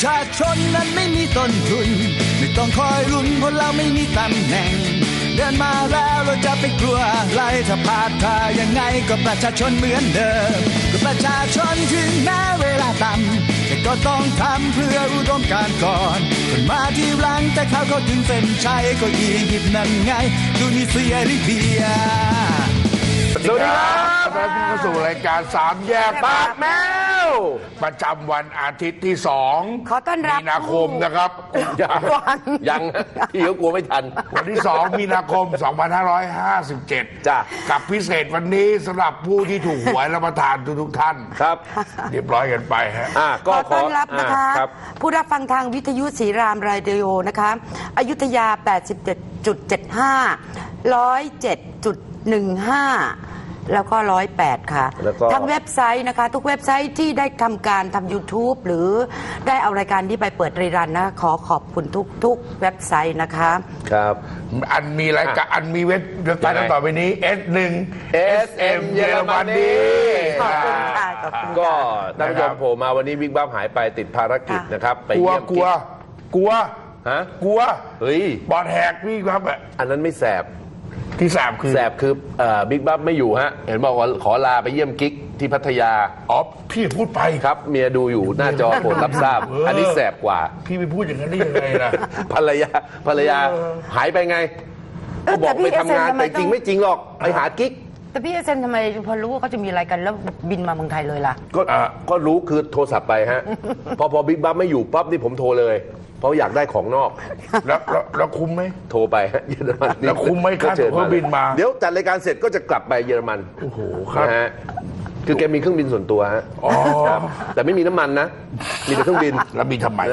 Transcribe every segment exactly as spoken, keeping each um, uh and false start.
ชาชนนั้นไม่มีต้นทุนไม่ต้องคอยลุ้นเพราะเราไม่มีตำแหน่งเดินมาแล้วเราจะไปกลัวอะไรถ้าพลาดท่ายังไงก็ประชาชนเหมือนเดิมก็ประชาชนถึงแม้เวลาต่ำแต่ก็ต้องทำเพื่ออุดมการณ์ก่อนคนมาที่หลังแต่เขาก็ถึงเส้นชัยก็ยีหยิบนั่นไงดูนี่เสียริเบียสวัสดีครับท่านผู้ชมเข้าสู่รายการสามแยกปากแมวประจำวันอาทิตย์ที่สองขอต้อนรับมีนาคมนะครับยังยังพี่เขากลัวไม่ทันวันที่สองมีนาคมสองพันห้าร้อยห้าสิบเจ็ดจ้ะกับพิเศษวันนี้สำหรับผู้ที่ถูกหวยและประทานทุกๆท่านครับเรียบร้อยกันไปฮะขอต้อนรับนะคะผู้รับฟังทางวิทยุศรีรามรายดิโอนะคะอยุธยา แปดสิบเจ็ดจุดเจ็ดห้า หนึ่งศูนย์เจ็ดจุดหนึ่งห้าแล้วก็หนึ่งศูนย์แปดค่ะทางเว็บไซต์นะคะทุกเว็บไซต์ที่ได้ทำการทำ YouTube หรือได้เอารายการที่ไปเปิดรีรันนะขอขอบคุณทุกทุกเว็บไซต์นะคะครับอันมีรายการอันมีเว็บเว็บไซต์ต่อไปนี้ เอส หนึ่ง เอส เอ็ม เยอรมนีขอบคุณค่ะขอบคุณก็ท่านผู้ชมโผล่มาวันนี้บิ๊กบั๊มหายไปติดภารกิจนะครับไปเยี่ยมกลัวกลัวฮะกลัวเฮ้ยบอดแหกพี่ครับอันนั้นไม่แสบที่แสบคือแสบคือบิ๊กบั๊มไม่อยู่ฮะเห็นบอกว่าขอลาไปเยี่ยมกิ๊กที่พัทยาอ๋อพี่พูดไปครับเมียดูอยู่หน้าจอโปรดรับทราบอันนี้แสบกว่าพี่ไปพูดอย่างนั้นได้ยังไงล่ะภรรยาภรรยาหายไปไงก็บอกไปทำงานแต่จริงไม่จริงหรอกไปหากิ๊กแต่พี่เอเซนทำไมพอรู้ว่าเขาจะมีอะไรกันแล้วบินมาเมืองไทยเลยล่ะก็ก็รู้คือโทรศัพท์ไปฮะพอพอบิ๊กบั๊มไม่อยู่ปั๊บนี่ผมโทรเลยเพราะอยากได้ของนอกแล้วแล้วคุ้มไหมโทรไปเยอรมันแล้วคุ้มไหมค่าตั๋วเครื่องบินมาเดี๋ยวจัดรายการเสร็จก็จะกลับไปเยอรมันโอ้โหครับฮะคือแกมีเครื่องบินส่วนตัวฮะแต่ไม่มีน้ำมันนะมีแต่เครื่องบินแล้วมีทำไม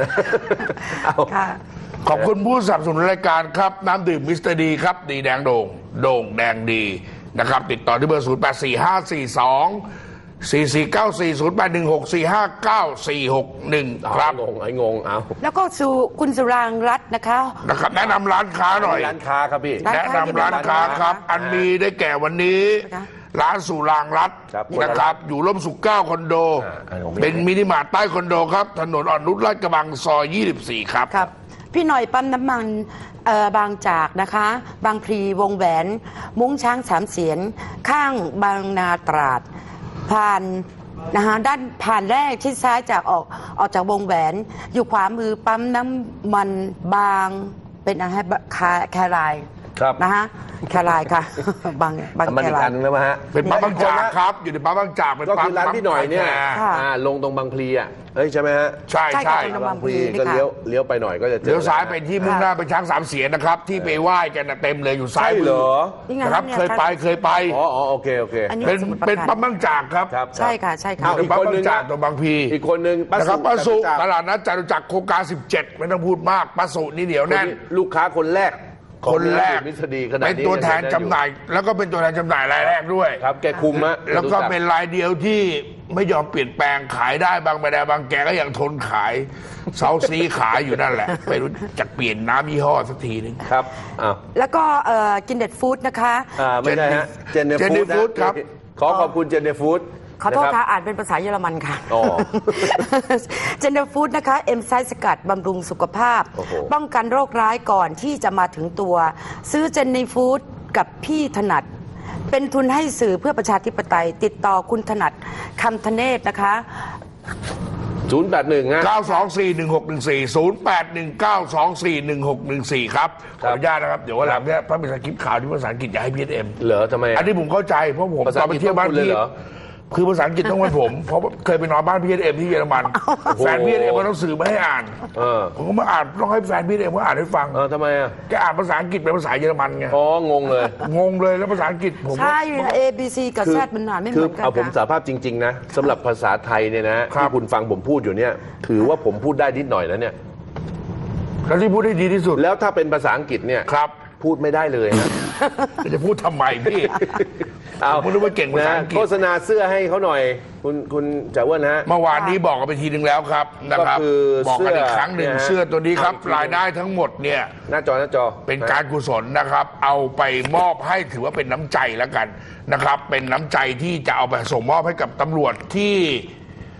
ขอบคุณผู้สนับสนุนรายการครับน้ำดื่มมิสเตอร์ดีครับดีแดงโด่งโด่งแดงดีนะครับติดต่อที่เบอร์ศูนย์ แปด สี่ ห้า สี่ สอง สี่ สี่ เก้า สี่ ศูนย์ แปด หนึ่ง หก สี่ ห้า เก้า สี่ หก หนึ่งครับงงไอ้งงเอาแล้วก็สู่คุณสุรางค์รัตน์นะคะนะครับแนะนำร้านค้าหน่อยร้านค้าครับพี่แนะนำร้านค้าครับอันมีได้แก่วันนี้ร้านสุรางค์รัตน์นะครับอยู่ร่มสุขเก้าคอนโดเป็นมินิมาร์ทใต้คอนโดครับถนนอ่อนนุชลาดกระบังซอยยี่สิบสี่ครับครับพี่หน่อยปั๊มน้ำมันบางจากนะคะบางพลีวงแหวนมุ้งช้างสามเสียนข้างบางนาตราดผ่านนะคะด้านผ่านแรกชิดซ้ายจากออกออกจากวงแหวนอยู่ขวามือปั๊มน้ำมันบางเป็นอะไรแครายนะคะแครายค่ะบางบางแครายแล้วมาฮะเป็นปั๊มบางจากครับอยู่ในปั๊มบางจากเป็นก็คือร้านพี่หน่อยเนี่ยลงตรงบางพลีอ่ะเฮ้ยใช่ไหมฮะใช่ใช่บางพลีก็เลี้ยวเลี้ยวไปหน่อยก็จะเจอเลี้ยวซ้ายไปที่มุ่งหน้าไปช้างสามเสียนนะครับที่ไปไหว้กันเต็มเลยอยู่ซ้ายมือนะครับเคยไปเคยไปอ๋อโอเคโอเคเป็นเป็นปั๊มบางจากครับใช่ค่ะใช่ค่ะอีกคนนึงจากตรงบางพลีอีกคนนึงนะครับป้าสุตลาดนัดจตุจักรโครงการสิบเจ็ดไม่ต้องพูดมากป้าสุนี่เหนียวแน่นลูกค้าคนแรกคนแรกเป็นตัวแทนจำหน่ายแล้วก็เป็นตัวแทนจำหน่ายรายแรกด้วยครับแกคุมฮะแล้วก็เป็นรายเดียวที่ไม่ยอมเปลี่ยนแปลงขายได้บางไม่ได้บางแกก็ยังทนขายเซาซีขายอยู่นั่นแหละไม่รู้จะเปลี่ยนน้ำยี่ห้อสักทีนึงครับอ้าวแล้วก็กินเด็ดฟู้ดนะคะอ่าไม่ใช่ฮะเจนเนฟู้ดครับขอขอบคุณเจนเนฟู้ดขอโทษค่ะอ่านเป็นภาษาเยอรมันค่ะเจนเนอร์ฟู้ดนะคะเอนไซม์สกัดบำรุงสุขภาพป้องกันโรคร้ายก่อนที่จะมาถึงตัวซื้อเจนเนอร์ฟู้ดกับพี่ถนัดเป็นทุนให้สื่อเพื่อประชาธิปไตยติดต่อคุณถนัดคำธเนศนะคะศูนย์ แปด หนึ่งเก้า สอง สี่ หนึ่ง หก หนึ่ง สี่ ศูนย์ แปด หนึ่ง เก้า สอง สี่ หนึ่ง หก หนึ่ง สี่ครับขออนุญาตนะครับเดี๋ยววันหลังเนี่ยพระเป็นสคริปต์ข่าวที่ภาษาอังกฤษอย่าให้พีเอ็มเหรอทำไมอันนี้ผมเข้าใจเพราะผมตอนไปเที่ยวบ้านพี่คือภาษาอังกฤษต้องเป็นผมเพราะเคยไปนอนบ้านพี่เอ็มที่เยอรมันแฟนพี่เอ็มมาต้องสื่อมาให้อ่านผมก็มาอ่านต้องให้แฟนพี่เอ็มมาอ่านให้ฟังเออทำไมอ่ะแกอ่านภาษาอังกฤษเป็นภาษาเยอรมันไงอ๋องงเลยงงเลยแล้วภาษาอังกฤษผมใช่ A B C กับ Z มันอ่านไม่เหมือนกันคือเอาผมสารภาพจริงๆนะสำหรับภาษาไทยเนี่ยนะที่คุณฟังผมพูดอยู่เนี่ยถือว่าผมพูดได้นิดหน่อยแล้วเนี่ยแล้วที่พูดได้ดีที่สุดแล้วถ้าเป็นภาษาอังกฤษเนี่ยครับพูดไม่ได้เลยนะจะพูดทำไมพี่เอาคุณรู้ว่าเก่งภาษาอังกฤษโฆษณาเสื้อให้เขาหน่อยคุณคุณจ่าอ้วนฮะเมื่อวานนี้บอกกันไปทีนึงแล้วครับนะครับบอกกันอีกครั้งหนึ่งเสื้อตัวนี้ครับรายได้ทั้งหมดเนี่ยหน้าจอหน้าจอเป็นการกุศลนะครับเอาไปมอบให้ถือว่าเป็นน้ำใจแล้วกันนะครับเป็นน้ำใจที่จะเอาไปส่งมอบให้กับตำรวจที่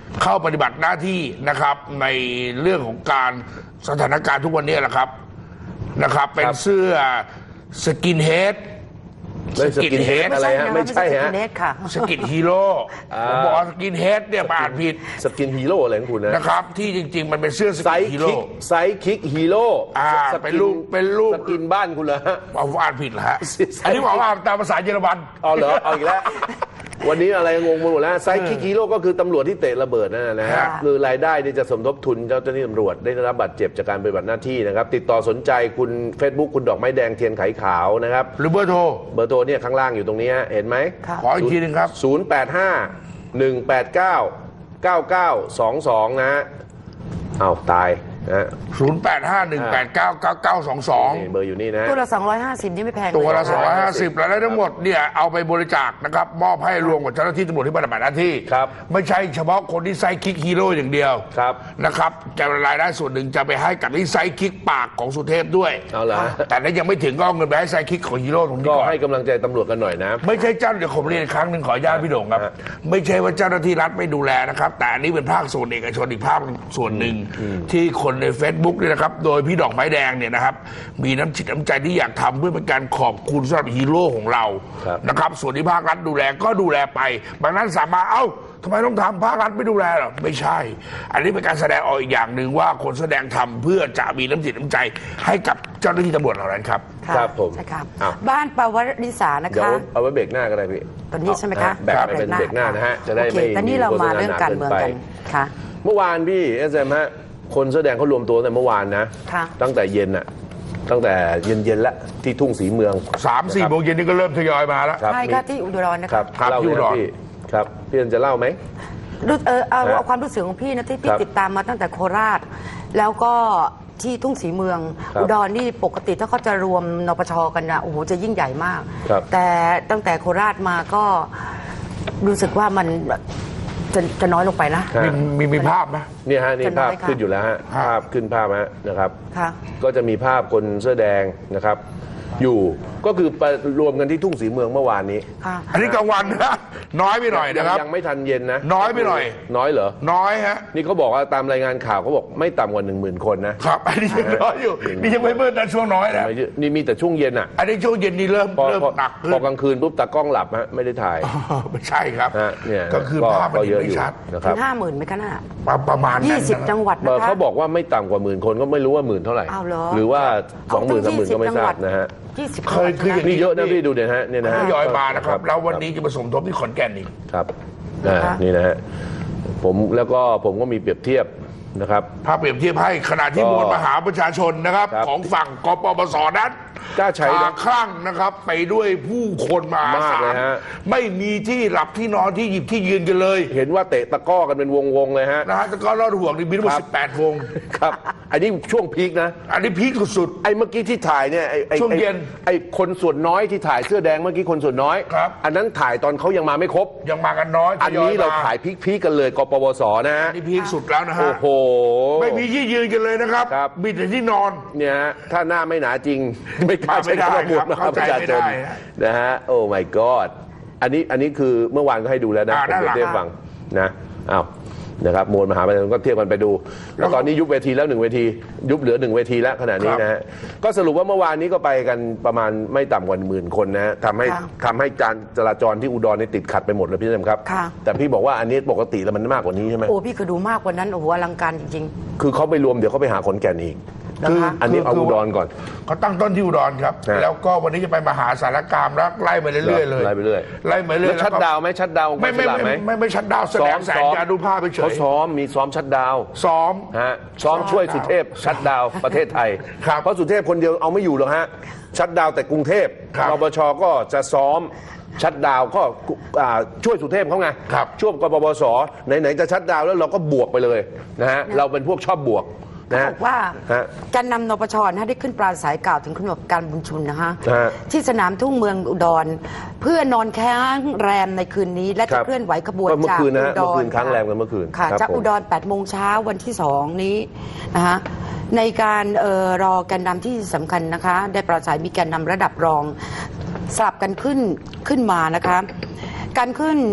เข้าปฏิบัติหน้าที่นะครับในเรื่องของการสถานการณ์ทุกวันนี้แหละครับนะครับเป็นเสื้อสกินเฮดสกินเฮดอะไรฮะไม่ใช่ฮะสกินฮีโร่ผมบอกสกินเฮดเนี่ยอ่านผิดสกินฮีโร่อะไรของคุณนะนะครับที่จริงๆมันเป็นเสื้อสกินฮีโร่ไซคิกฮีโร่อ่าเป็นรูปเป็นรูปสกินบ้านคุณเหรอฮะเอาอ่านผิดเหรอฮะอันนี้บอกว่าตามภาษาเยอรมันเอาเหรอเอาอีกแล้ววันนี้อะไรงงไปหมดแล้วไซคิกฮีโร่ก็คือตำรวจที่เตะระเบิดนั่นนะฮะคือรายได้นี่จะสมทบทุนเจ้าหน้าที่ตำรวจได้รับบาดเจ็บจากการปฏิบัติหน้าที่นะครับติดต่อสนใจคุณ Facebook คุณดอกไม้แดงเทียนไขขาวนะครับหรือเบอร์โทรเบอร์โทรเนี่ยข้างล่างอยู่ตรงนี้เห็นไหมขออีกทีนึงครับศูนย์ แปด ห้า หนึ่ง แปด เก้า เก้า เก้า สอง สองนะฮะอ้าวตายนะศูนย์ แปด ห้า หนึ่ง แปด เก้า เก้า เก้า สอง สองเบอร์อยู่นี่นะตัวละสองร้อยห้าสิบนี่ไม่แพงตัวละสองร้อยห้าสิบรายได้ทั้งหมดเนี่ยเอาไปบริจาคนะครับมอบให้รวมกับเจ้าหน้าที่ตำรวจที่ปฏิบัติหน้าที่ไม่ใช่เฉพาะคนที่ไซคิกฮีโร่อย่างเดียวนะครับจะรายได้ส่วนหนึ่งจะไปให้กับที่ไซคิกปากของสุเทพด้วยเอาละแต่นั้นยังไม่ถึงก็เอาเงินไปให้ไซคิกของฮีโร่ตรงนี้ก็ให้กำลังใจตำรวจกันหน่อยนะไม่ใช่เจ้าเดี๋ยวผมเรียนครั้งหนึ่งขออนุญาตพี่โด่งครับไม่ใช่ว่าเจ้าหน้าที่รัฐไม่ดูแลนะครับแต่อันนี้เป็นภาคส่วนเอกชนอีกภาคส่วนหนึ่งที่คนใน Facebook เนี่ยนะครับโดยพี่ดอกไม้แดงเนี่ยนะครับมีน้ำจิตน้ำใจที่อยากทำเพื่อเป็นการขอบคุณสำหรับฮีโร่ของเรานะครับส่วนที่ภาครัฐดูแลก็ดูแลไปบางนั้นสามารถเอ้าทำไมต้องทำภาครัฐไม่ดูแลหรอไม่ใช่อันนี้เป็นการแสดงออกอีกอย่างหนึ่งว่าคนแสดงทำเพื่อจะมีน้ำจิตน้ำใจให้กับเจ้าหน้าที่ตำรวจเหล่านั้นครับครับผมใช่ครับบ้านปวริษานะคะเดี๋ยวเอาไว้เบรกหน้าก็ได้พี่ตอนนี้ใช่ไหมคะแบกไปเป็นเบรกหน้านะฮะจะได้ไม่ตอนนี้เรามาเรื่องการเมืองกันค่ะเมื่อวานพี่เอสเอ็มฮะคนแสดงเขารวมตัวแต่เมื่อวานนะตั้งแต่เย็นน่ะตั้งแต่เย็นๆแล้วที่ทุ่งศรีเมืองสามสี่ โมงเย็นนี่ก็เริ่มทยอยมาแล้วใช่ค่ะที่อุดรนะครับครับที่อุดรครับพี่เอ็นจะเล่าไหมเออเอาเอาความรู้สึกของพี่นะที่พี่ติดตามมาตั้งแต่โคราชแล้วก็ที่ทุ่งศรีเมืองอุดรนี่ปกติถ้าเขาจะรวมนปชกันนะโอ้โหจะยิ่งใหญ่มากแต่ตั้งแต่โคราชมาก็รู้สึกว่ามันจะจะน้อยลงไปนะมีมีมีภาพไหมเนี่ยฮะนี่ภาพขึ้นอยู่แล้วฮะภาพขึ้นภาพฮะนะครับก็จะมีภาพคนเสื้อแดงนะครับอยู่ก็คือไปรวมกันที่ทุ่งศรีเมืองเมื่อวานนี้อันนี้กลางวันนะน้อยไปหน่อยนะครับยังไม่ทันเย็นนะน้อยไปหน่อยน้อยเหรอน้อยฮะนี่เขาบอกว่าตามรายงานข่าวเขาบอกไม่ต่ำกว่าหนึ่งหมื่นคนนะครับอันนี้ยังน้อยอยู่นี่ยังไม่เมื่อแต่ช่วงน้อยนะนี่มีแต่ช่วงเย็นอ่ะอันนี้ช่วงเย็นนี่เริ่มเริ่มหนักพอกลางคืนปุ๊บตากล้องหลับฮะไม่ได้ถ่ายไม่ใช่ครับก็คือภาพมันเยอะอยู่นะครับห้าหมื่นไหมคะน่ะประมาณยี่สิบจังหวัดนะคะเขาบอกว่าไม่ต่ำกว่าหมื่นคนก็ไม่รู้ว่าหมื่นเท่าไหร่หรือว่าสองหมื่นสามหมื่นก็ไม่ทราบนะฮะเคยคืออย่างนี้เยอะนะพี่ดูเนี่ยฮะเนี่ยนะฮะย่อยมานะครับแล้ววันนี้จะผสมทบที่ขอนแก่นอีกครับนี่นะฮะผมแล้วก็ผมก็มีเปรียบเทียบนะครับภาพเปรียบเทียบให้ขณะที่มวลมหาประชาชนนะครับของฝั่งกปปสนั้นกล้าใช้คลั่งนะครับไปด้วยผู้คนมหาศาลไม่มีที่หลับที่นอนที่หยิบที่ยืนกันเลยเห็นว่าเตะตะก้อกันเป็นวงๆเลยฮะนะฮะตะก้อรอดห่วงนี่มีทั้งหมดสิบแปดวงครับอันนี้ช่วงพีคนะอันนี้พีคสุดๆไอ้เมื่อกี้ที่ถ่ายเนี่ยไอ้ช่วงเย็นไอ้คนส่วนน้อยที่ถ่ายเสื้อแดงเมื่อกี้คนส่วนน้อยครับอันนั้นถ่ายตอนเขายังมาไม่ครบยังมากันน้อยอันนี้เราถ่ายพีคๆกันเลยกปปสนะฮะนี่พีคสุดแล้วนะฮะโอ้โหไม่มีที่ยืนกันเลยนะครับมีแต่ที่นอนเนี่ยถ้าหน้าไม่หนาจริงไม่กล้าใช้คำว่านะครับประชาชนนะฮะโอ้ my god อันนี้อันนี้คือเมื่อวานก็ให้ดูแล้วนะผมเทียบฟังนะอ้าวนะครับมวลมหาประชาชนก็เทียบกันไปดูแล้วตอนนี้ยุบเวทีแล้วหนึ่งเวทียุบเหลือหนึ่งเวทีแล้วขณะนี้นะฮะก็สรุปว่าเมื่อวานนี้ก็ไปกันประมาณไม่ต่ำกว่าหมื่นคนนะทำให้ทำให้การจราจรที่อุดรนี่ติดขัดไปหมดเลยพี่เจมส์ครับแต่พี่บอกว่าอันนี้ปกติแล้วมันมากกว่านี้ใช่ไหมโอ้พี่เคยดูมากกว่านั้นโอ้โหอลังการจริงๆคือเขาไปรวมเดี๋ยวเขาไปหาขอนแก่นอีกคืออันนี้เอาอุดรก่อนเขาตั้งต้นที่อุดรครับแล้วก็วันนี้จะไปมหาสารคามแล้วไล่ไปเรื่อยๆเลยไล่ไปเรื่อยไล่ไปเรื่อยชัดดาวไหมชัดดาวไม่ไม่ไม่ไม่ชัดดาวแสดงแสงการดูภาพไปเฉยเขาซ้อมมีซ้อมชัดดาวซ้อมฮะซ้อมช่วยสุเทพชัดดาวประเทศไทยเพราะสุเทพคนเดียวเอาไม่อยู่หรอกฮะชัดดาวแต่กรุงเทพนปชก็จะซ้อมชัดดาวก็ช่วยสุเทพเขาไงช่วงกปปสไหนๆจะชัดดาวแล้วเราก็บวกไปเลยนะฮะเราเป็นพวกชอบบวกบอกว่าการนำนปชนะได้ขึ้นปราศัยกล่าวถึงขนบการบุญชุนนะฮะที่สนามทุ่งเมืองอุดรเพื่อนอนค้างแรมในคืนนี้และจะเคลื่อนไหวขบวนจากอุดรค้างแรมกันเมื่อคืนค่ะจากอุดรแปดโมงเช้าวันที่สองนี้นะฮะในการเอ่อรอแกนนำที่สำคัญนะคะได้ปราศัยมีแกนนำระดับรองสลับกันขึ้นขึ้นมานะคะการขึ้น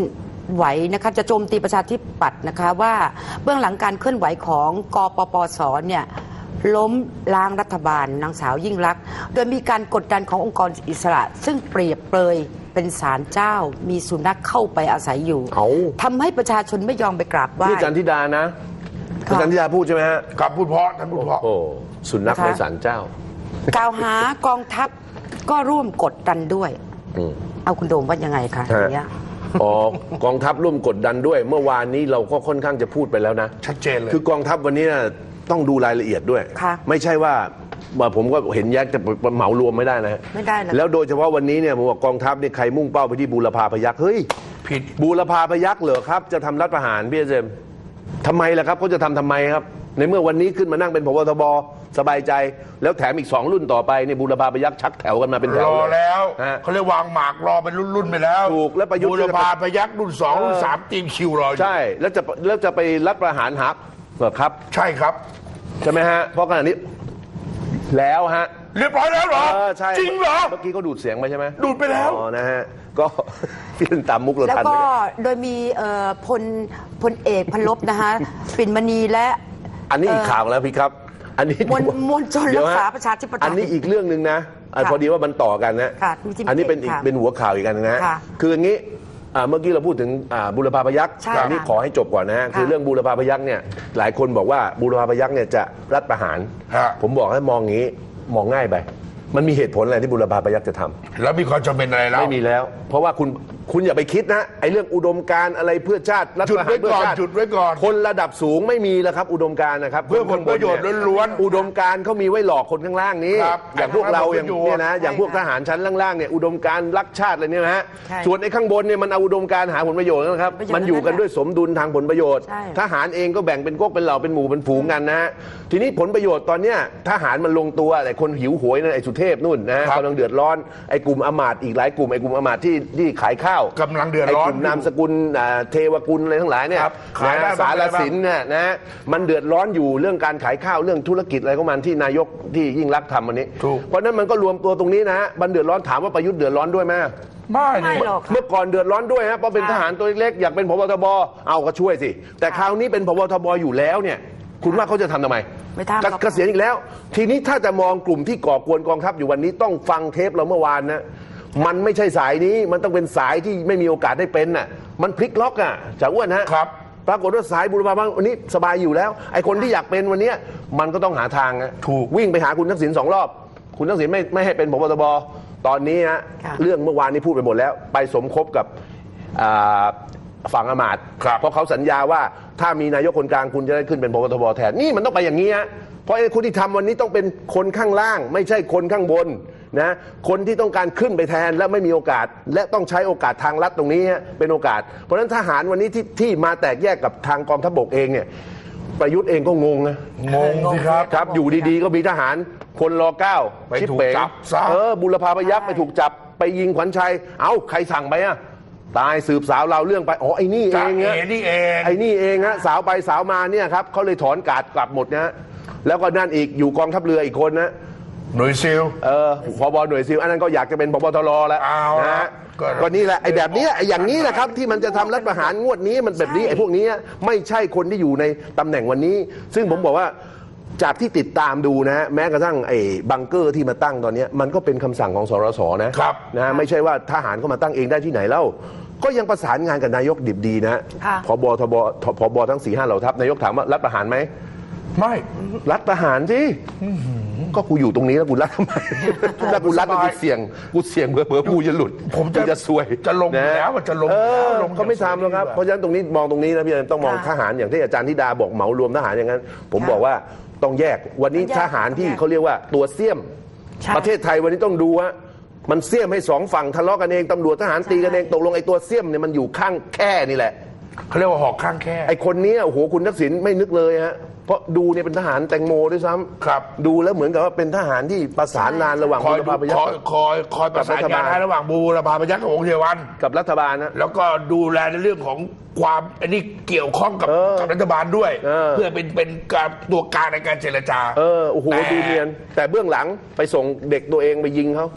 ไหวนะคะจะโจมตีประชาธิปัตย์นะคะว่าเบื้องหลังการเคลื่อนไหวของกปปสเนี่ยล้มล้างรัฐบาลนางสาวยิ่งลักษณ์โดยมีการกดดันขององค์กรอิสระซึ่งเปรียบเปรยเป็นศาลเจ้ามีสุนัขเข้าไปอาศัยอยู่ทำให้ประชาชนไม่ยอมไปกราบไหว้นี่จันทิดานะจันทิดาพูดใช่ไหมฮะกับพูดเพราะท่านพูดเพราะโอ้สุนัขในศาลเจ้ากล่าวหากองทัพก็ร่วมกดดันด้วยเอาคุณโดมว่ายังไงคะอย่างเงี้ยอ๋อกองทัพร่วมกดดันด้วยเมื่อวานนี้เราก็ค่อนข้างจะพูดไปแล้วนะชัดเจนเลยคือกองทัพวันนี้ต้องดูรายละเอียดด้วยไม่ใช่ว่าผมก็เห็นแยกจะเหมารวมไม่ได้นะไม่ได้นะแล้วโดยเฉพาะวันนี้เนี่ยผมบอกกองทัพเนี่ยใครมุ่งเป้าไปที่บูรพาพยัคฆ์เฮ้ยผิดบูรพาพยัคฆ์เหรอครับจะทำรัฐประหารพี่เจมทำไมล่ะครับเขาจะทำทำไมครับในเมื่อวันนี้ขึ้นมานั่งเป็นผบทบสบายใจแล้วแถมอีกสองรุ่นต่อไปเนี่ยบูรพาพยัคฆ์ชักแถวกันมาเป็นแถวรอแล้วเขาเรียกวางหมากรอเป็นรุ่นๆไปแล้วถูกแล้วประยุทธ์บูรพาพยัคฆ์รุ่นสองรุ่นสามทีมคิวรออยู่ใช่แล้วจะแล้วจะไปรัฐประหารหักเหรอครับใช่ครับใช่ไหมฮะเพราะขณะนี้แล้วฮะเรียบร้อยแล้วเหรอจริงเหรอเมื่อกี้ก็ดูดเสียงไปใช่ไหมดูดไปแล้วอ๋อนะฮะก็พี่ตามมุกเราทันแล้วก็โดยมีพลพลเอกพลบนะคะปิ่นมณีและอันนี้อีกข่าวแล้วพี่ครับอันนี้มวลมวลชนรักษาประชาธิปไตยอันนี้อีกเรื่องหนึ่งนะพอดีว่ามันต่อกันนะอันนี้เป็นอีกเป็นหัวข่าวอีกกันนะคืออย่างนี้เมื่อกี้เราพูดถึงบูรพาพยัคฆ์อันนี้ขอให้จบก่อนนะคือเรื่องบูรพาพยัคฆ์เนี่ยหลายคนบอกว่าบูรพาพยัคฆ์เนี่ยจะรัฐประหารผมบอกให้มองงี้มองง่ายไปมันมีเหตุผลอะไรที่บูรพาพยัคฆ์จะทำแล้วมีความจำเป็นอะไรแล้วไม่มีแล้วเพราะว่าคุณคุณอย่าไปคิดนะไอ้เรื่องอุดมการอะไรเพื่อชาติรัฐประหารเพื่อชาติจุดไว้ก่อนคนระดับสูงไม่มีแล้วครับอุดมการนะครับเพื่อผลประโยชน์ล้วนๆอุดมการเขามีไว้หลอกคนข้างล่างนี้อย่างพวกเราอย่างเนี่ยนะอย่างพวกทหารชั้นล่างๆเนี่ยอุดมการรักชาติอะไรเนี่ยนะฮะส่วนไอ้ข้างบนเนี่ยมันเอาอุดมการหาผลประโยชน์นะครับมันอยู่กันด้วยสมดุลทางผลประโยชน์ทหารเองก็แบ่งเป็นก๊กเป็นเหล่าเป็นหมู่เป็นฝูงกันนะฮะทีนี้ผลประโยชน์ตอนเนี้ยทหารมันลงตัวแต่คนหิวโหยนั่นไอ้สุเทพนู่นนะกำลังเดือดร้อนไอ้กลุ่มอมาตย์อีกหลายกลุ่มไอ้กลุ่มอมาตย์ที่ที่ขายข้าวกำลังเดือดร้อนกลุ่มนามสกุลเทวกุลอะไรทั้งหลายเนี่ยสารสินเนี่ยนะมันเดือดร้อนอยู่เรื่องการขายข้าวเรื่องธุรกิจอะไรของมันที่นายกที่ยิ่งรักทำวันนี้เพราะนั้นมันก็รวมตัวตรงนี้นะมันเดือดร้อนถามว่าประยุทธ์เดือดร้อนด้วยไหมไม่หรอกเมื่อก่อนเดือดร้อนด้วยฮะเพราะเป็นทหารตัวเล็กๆอยากเป็นผบทบเอาก็ช่วยสิแต่คราวนี้เป็นผบทบอยู่แล้วเนี่ยคุณว่าเขาจะทำทำไมไม่ทำเกษียณอีกแล้วทีนี้ถ้าจะมองกลุ่มที่ก่อกวนกองทัพอยู่วันนี้ต้องฟังเทปเราเมื่อวานนะมันไม่ใช่สายนี้มันต้องเป็นสายที่ไม่มีโอกาสได้เป็นน่ะมันพลิกล็อกอ่ะจ่าอ้วนฮะครับปรากฏว่าสายบูรพาพยัคฆ์วันนี้สบายอยู่แล้วไอ้คนที่อยากเป็นวันนี้มันก็ต้องหาทางนะถูกวิ่งไปหาคุณทักษิณสองรอบคุณทักษิณไม่ไม่ให้เป็นผบตบตอนนี้ฮะเรื่องเมื่อวานนี้พูดไปหมดแล้วไปสมคบกับฝั่งอมาตย์เพราะเขาสัญญาว่าถ้ามีนายกคนกลางคุณจะได้ขึ้นเป็นผบตบแทนนี่มันต้องไปอย่างนี้ฮะเพราะไอ้คนที่ทำวันนี้ต้องเป็นคนข้างล่างไม่ใช่คนข้างบนนะคนที่ต้องการขึ้นไปแทนและไม่มีโอกาสและต้องใช้โอกาสทางลัดตรงนี้เป็นโอกาสเพราะฉะนั้นทหารวันนี้ที่ที่มาแตกแยกกับทางกองทัพบกเองเนี่ยประยุทธ์เองก็งงนะงงสิครับครับอยู่ดีๆก็มีทหารคนรอเก้าไปถูกจับเออบุรพาพยัคฆ์ไปถูกจับไปยิงขวัญชัยเอ้าใครสั่งไปอ่ะตายสืบสาวเราเรื่องไปอ๋อไอ้นี่เองเนี่ยไอ้นี่เองไอ้นี่เองฮะสาวไปสาวมาเนี่ยครับเขาเลยถอนกาดกลับหมดนะแล้วก็นั่นอีกอยู่กองทัพเรืออีกคนนะหน่วยซิลเออผบหน่วยซิลอันนั้นก็อยากจะเป็นผบตรแล้วนะก็นี่แหละไอ้แบบนี้ไอ้อย่างนี้แหละครับที่มันจะทำรัฐประหารงวดนี้มันแบบนี้ไอ้พวกนี้ไม่ใช่คนที่อยู่ในตำแหน่งวันนี้ซึ่งผมบอกว่าจากที่ติดตามดูนะแม้กระทั่งไอ้บังเกอร์ที่มาตั้งตอนนี้มันก็เป็นคำสั่งของสรสนะครับนะไม่ใช่ว่าทหารเขามาตั้งเองได้ที่ไหนเล่าก็ยังประสานงานกับนายกดิบดีนะผบทบผบทั้งสี่ห้าเหล่าทัพนายกถามว่ารัฐประหารไหมไม่รัฐประหารสิก็กูอยู่ตรงนี้แล้วกูรัฐทำไมถ้ากูรัฐกูเสี่ยงกูเสี่ยงเผื่อเผื่อกูจะหลุดผมจะซวยจะลงแล้วมันจะลงแล้วเขาไม่ทำหรอกครับเพราะฉะนั้นตรงนี้มองตรงนี้นะพี่ต้องมองทหารอย่างที่อาจารย์ธิดาบอกเหมารวมทหารอย่างนั้นผมบอกว่าต้องแยกวันนี้ทหารที่เขาเรียกว่าตัวเสี่ยมประเทศไทยวันนี้ต้องดูว่ามันเสี่ยมให้สองฝั่งทะเลาะกันเองตำรวจทหารตีกันเองตกลงไอ้ตัวเสี่ยมเนี่ยมันอยู่ข้างแค่นี่แหละเขาเรียกว่าหอกข้างแค่ไอ้คนนี้โอ้โหคุณทักษิณไม่นึกเลยฮะเพราะดูเนี่ยเป็นทหารแตงโมด้วยซ้ำครับดูแล้วเหมือนกับว่าเป็นทหารที่ประสานงานระหว่างบูรพาพยัคฆ์คอยคอยประสานงานให้ระหว่างบูรพาพยัคฆ์กับองค์เทวันกับรัฐบาลนะแล้วก็ดูแลในเรื่องของความอันนี้เกี่ยวข้องกับกับรัฐบาลด้วยเพื่อเป็นเป็นการตัวกลางในการเจรจาเออโอ้โหดูเนียนแต่เบื้องหลังไปส่งเด็กตัวเองไปยิงเขา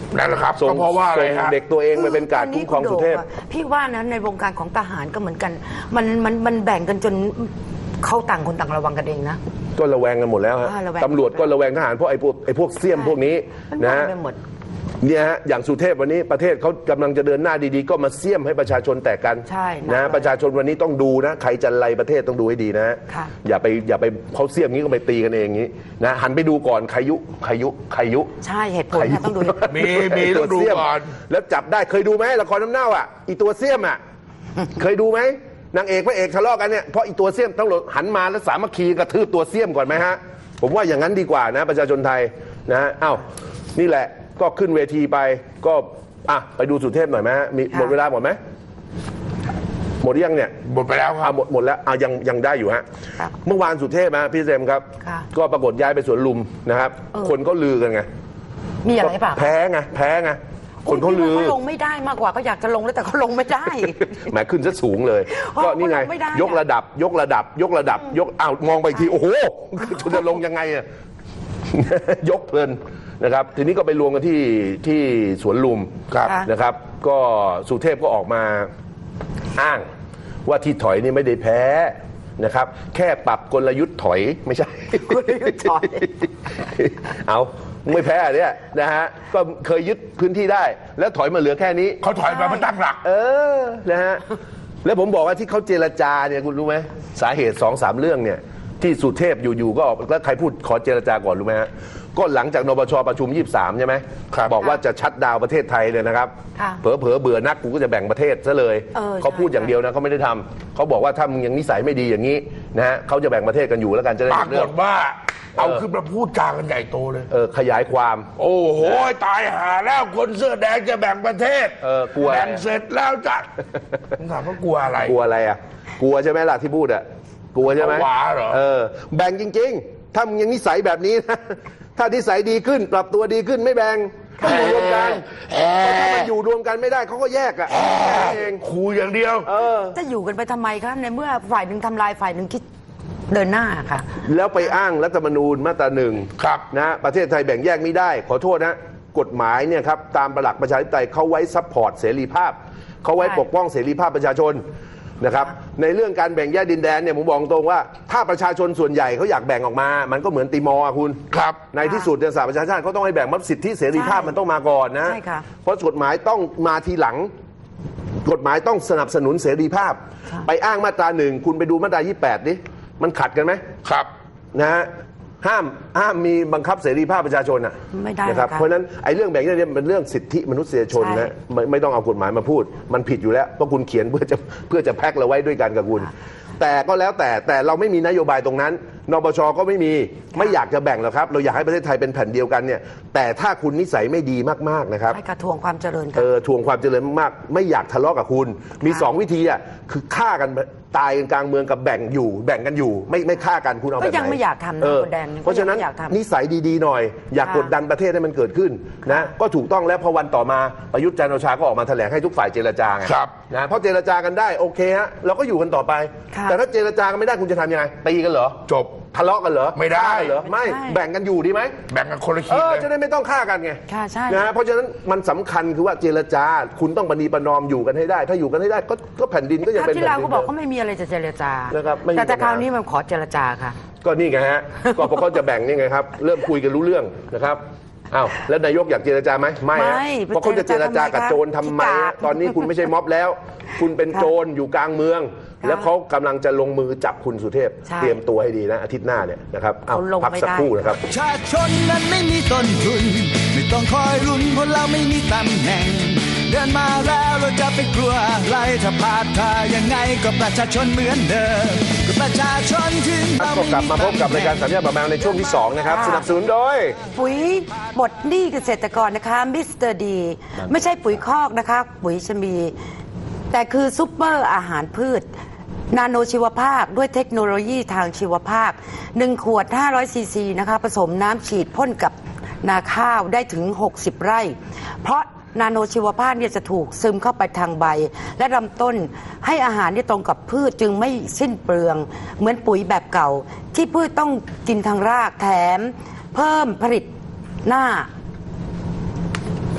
นั่นแหละครับส่งก็เพราะว่าอะไรส่งฮะเด็กตัวเองไปเป็นการคุ้มครองสุเทพพี่ว่านะในวงการของทหารก็เหมือนกันมันมันมันแบ่งกันจนเขาต่างคนต่างระวังกันเองนะก็ระแวงกันหมดแล้วฮะอ่าระแวงตำรวจก็ระแวงทหารเพราะไอ้พวกไอ้พวกเสี่ยมพวกนี้มันนะว่าฮะไปหมดเนี่ยฮะอย่างสุเทพวันนี้ประเทศเขากำลังจะเดินหน้าดีๆก็มาเสี่ยมให้ประชาชนแตกกันใช่นะประชาชนวันนี้ต้องดูนะใครจะไล่ประเทศต้องดูให้ดีนะค่ะอย่าไปอย่าไปเขาเสี่ยมงี้ก็ไปตีกันเองงี้นะหันไปดูก่อนใครยุใครยุใครยุใช่เหตุผลนะต้องดูมีมีต้องดูก่อนแล้วจับได้เคยดูไหมละครน้ำเน่าอ่ะอีตัวเสี่ยมอ่ะ เคยดูไหมนางเอกพระเอกทะเลาะกันเนี่ยเพราะอีตัวเสี่ยมต้องหันมาแล้วสามัคคีกระทืบตัวเสี่ยมก่อนไหมฮะผมว่าอย่างนั้นดีกว่านะประชาชนไทยนะอ้าวนี่แหละก็ขึ้นเวทีไปก็อ่ะไปดูสุเทพหน่อยไหมฮะมีหมดเวลาหมดไหมหมดยังเนี่ยหมดไปแล้วครัอ่ะบหมดหมดแล้วอ่ะยังยังได้อยู่ฮะครับเมื่อวานสุเทพนะพี่เซมครับค่ะก็ปรากฏย้ายไปสวนลุมนะครับเออคนก็ลือกันไงมีอะไรเปล่าแพ้ไงแพ้ไงคนเขาลือเขาลงไม่ได้มากกว่าเขาอยากจะลงแล้วแต่เขาลงไม่ได้แหมขึ้นซะสูงเลยโอ้ก็นี่ไงลงไม่ได้อะยกระดับ ยกระดับ ยกระดับ ยกอ้าวมองไปอีกทีโอ้โหจะลงยังไงอะ ยกเพลินนะครับ ทีนี้ก็ไปรวมกันที่ที่สวนลุมครับนะครับ ก็สุเทพก็ออกมาอ้างว่าที่ถอยนี่ไม่ได้แพ้นะครับ แค่ปรับกลยุทธ์ถอยไม่ใช่กลยุทธ์ถอยเอาไม่แพ้อันเนี่ยนะฮะก็เคยยึดพื้นที่ได้ แล้วถอยมาเหลือแค่นี้เขาถอยมาเพื่อตั้งหลักเออ นะฮะ แล้วผมบอกว่าที่เขาเจรจาเนี่ยคุณรู้ไหมสาเหตุสองสามเรื่องเนี่ยที่สุเทพอยู่ๆก็ออกแล้วใครพูดขอเจรจาก่อนรู้ไหมฮะก็หลังจากนปชประชุมยี่สิบสามใช่ไหมครับบอกว่าจะชัดดาวน์ประเทศไทยเลยนะครับค่ะเผลอเผลอๆเบื่อนักกูก็จะแบ่งประเทศซะเลยเออเขาพูดใช่อย่างเดียวนะเขาไม่ได้ทำเขาบอกว่าถ้ามึงยังนิสัยไม่ดีอย่างนี้นะฮะเขาจะแบ่งประเทศกันอยู่แล้วกันจะได้ปรากเรื่อฏงว่าเอาขึ้นมาพูดจากันใหญ่โตเลยเออขยายความโอ้โหตายหาแล้วคนเสื้อแดงจะแบ่งประเทศเออกลัวอะไรแบ่งเสร็จแล้วจัดผมถามว่ากลัวอะไรกลัวอะไรอ่ะกลัวใช่ไหมล่ะที่พูดอ่ะกลัวใช่ไหมเอาหวาเหรอเออแบ่งจริงๆถ้ามึงยังนิสัยแบบนี้นะ ถ้านิสัยดีขึ้น ปรับตัวดีขึ้นไม่แบ่งต้องอยู่รวมกันเพราะถ้ามันอยู่รวมกันไม่ได้เขาก็แยกอ่ะแค่นั้นเองคูอย่างเดียวเออจะอยู่กันไปทำไมคะในเมื่อฝ่ายหนึ่งทำลายฝ่ายหนึ่งคิดเดินหน้าค่ะแล้วไปอ้างรัฐธรรมนูญมาตราหนึ่งครับนะประเทศไทยแบ่งแยกไม่ได้ ขอโทษนะกฎหมายเนี่ยครับตามประหลักประชาธิปไตยเขาไว้ซัพพอร์ตเสรีภาพเขาไว้ใช่ปกป้องเสรีภาพประชาชนนะครับในเรื่องการแบ่งแยกดินแดนเนี่ยผมบอกตรงว่าถ้าประชาชนส่วนใหญ่เขาอยากแบ่งออกมา มันก็เหมือนติมอร์อะคุณครับในที่สุดเนี่ยสหประชาชาติเขาต้องให้แบ่งมัสิทธิเสรีภาพใช่มันต้องมาก่อนนะใช่ค่ะเพราะกฎหมายต้องมาทีหลัง กฎหมายต้องสนับสนุนเสรีภาพใช่ไปอ้างมาตราหนึ่งคุณไปดูมาตรายี่สิบแปดดิมันขัดกันไหมครับนะฮะห้ามห้ามมีบังคับเสรีภาพประชาชนอ่ะไม่ได้นะครับค่ะเพราะฉะนั้นไอ้เรื่องแบ่งแยกเนี่ยเป็นเรื่องสิทธิมนุษยชนใช่นะไม่ไม่ต้องเอากฎหมายมาพูด มันผิดอยู่แล้วเพราะคุณเขียนเพื่อจะเพื่อจะแพ็คเราไว้ด้วยกันกับคุณ แต่ก็แล้วแต่แต่เราไม่มีนโยบายตรงนั้นนปชก็ไม่มีไม่อยากจะแบ่งหรอกครับ เราอยากให้ประเทศไทยเป็นแผ่นเดียวกันเนี่ยแต่ถ้าคุณนิสัยไม่ดีมากๆนะครับให้กระทวงความเจริญเอค่ะอทวงความเจริญมากๆไม่อยากทะเลาะกับคุณ มีสองวิธีอ่ะคือฆ่ากันตายกันกลางเมืองกับแบ่งอยู่ แบ่งกันอยู่ ไม่ไม่ฆ่ากันคุณเอาแบบไหนก็ยังไม่อยากทำนะเออคุณแดนเพราะฉะนั้นก็ยังไม่อยากทำนิสัยดีๆหน่อย อยากค่ะกดดันประเทศให้มันเกิดขึ้นนะก็ถูกต้องแล้วพอวันต่อมาประยุทธ์จันทร์โอชาก็ออกมาแถลงให้ทุกฝ่ายเจรจาไงครับนะเพราะเจรจากันได้โอเคฮะเราก็อยู่กันต่อไปค่ะแต่ถ้าเจรจากันไม่ได้คุณจะทำยังไงตีกันเหรอจบทะเลาะกันเหรอไม่ได้ฆ่ากันเหรอไม่ไม่ได้แบ่งกันอยู่ดีไหมแบ่งกันคนละเอขีดอเลยจะได้ไม่ต้องฆ่ากันไงค่ะใช่นะฮะเพราะฉะนั้นมันสำคัญคือว่าเจรจาคุณต้องประนีประนอมอยู่กันให้ได้ ถ้าอยู่กันให้ได้ก็ก็แผ่นดินก็ยังคราวเป็นที่แผ่เรานดิก็นบอกเดิก็มไม่มีอะไรจะเจรจานะครับไม่มีแต่แต่ปัญหาคราวนี้มันขอเจรจาค่ะก็นี่ไงฮะ ก็พอเขาจะแบ่งนี่ไงครับ เริ่มคุยกันรู้เรื่องนะครับอ้าวแล้วนายกอยากเจรจาไหมไม่ฮะไม่เพราะเขาจะเจรจากับโจรทำไมขี้กาฮะกตอนนี้คุณไม่ใช่ม็อบแล้ว คุณเป็นโจรอยู่กลางเมืองค่ะแล้วเขากำลังจะลงมือจับคุณสุเทพใช่เตรียมตัวให้ดีนะอาทิตย์หน้าเนี่ยนะครับอ้าวเขาลงพักไม่สักได้ครู่นะครับประชาชนนั้นไม่มีต้นทุน ไม่ต้องคอยลุ้นเพราะเราไม่มีตำแหน่ง เดินมาแล้วเราจะไปกลัวอะไรถ้าพลาดท่ายังไงก็ประชาชนเหมือนเดิมก็ประชาชนถึงเราก็ไม่กลับมีมาพบกับตำแหรายน่การงสามแยกบางนาในช่วงที่สองนะครับค่ะสนับสนุนโดยปุ๋ยหมดหนี้เกษตรกรนะคะมิสเตอร์ดีไม่ใช่ปุ๋ยคอกนะคะ ปุ๋ยชมี แต่คือซุปเปอร์อาหารพืช นาโนชีวภาพด้วยเทคโนโลยีทางชีวภาพหนึ่งขวดห้าร้อยซีซีนะคะผสมน้ำฉีดพ่นกับนาข้าวได้ถึงหกสิบไร่ เพราะนาโนชีวภาพเนี่ยจะถูกซึมเข้าไปทางใบ และลำต้นให้อาหารที่ตรงกับพืชจึงไม่สิ้นเปลือง เหมือนปุ๋ยแบบเก่า ที่พืชต้องกินทางรากแถม เพิ่มผลิตหน้า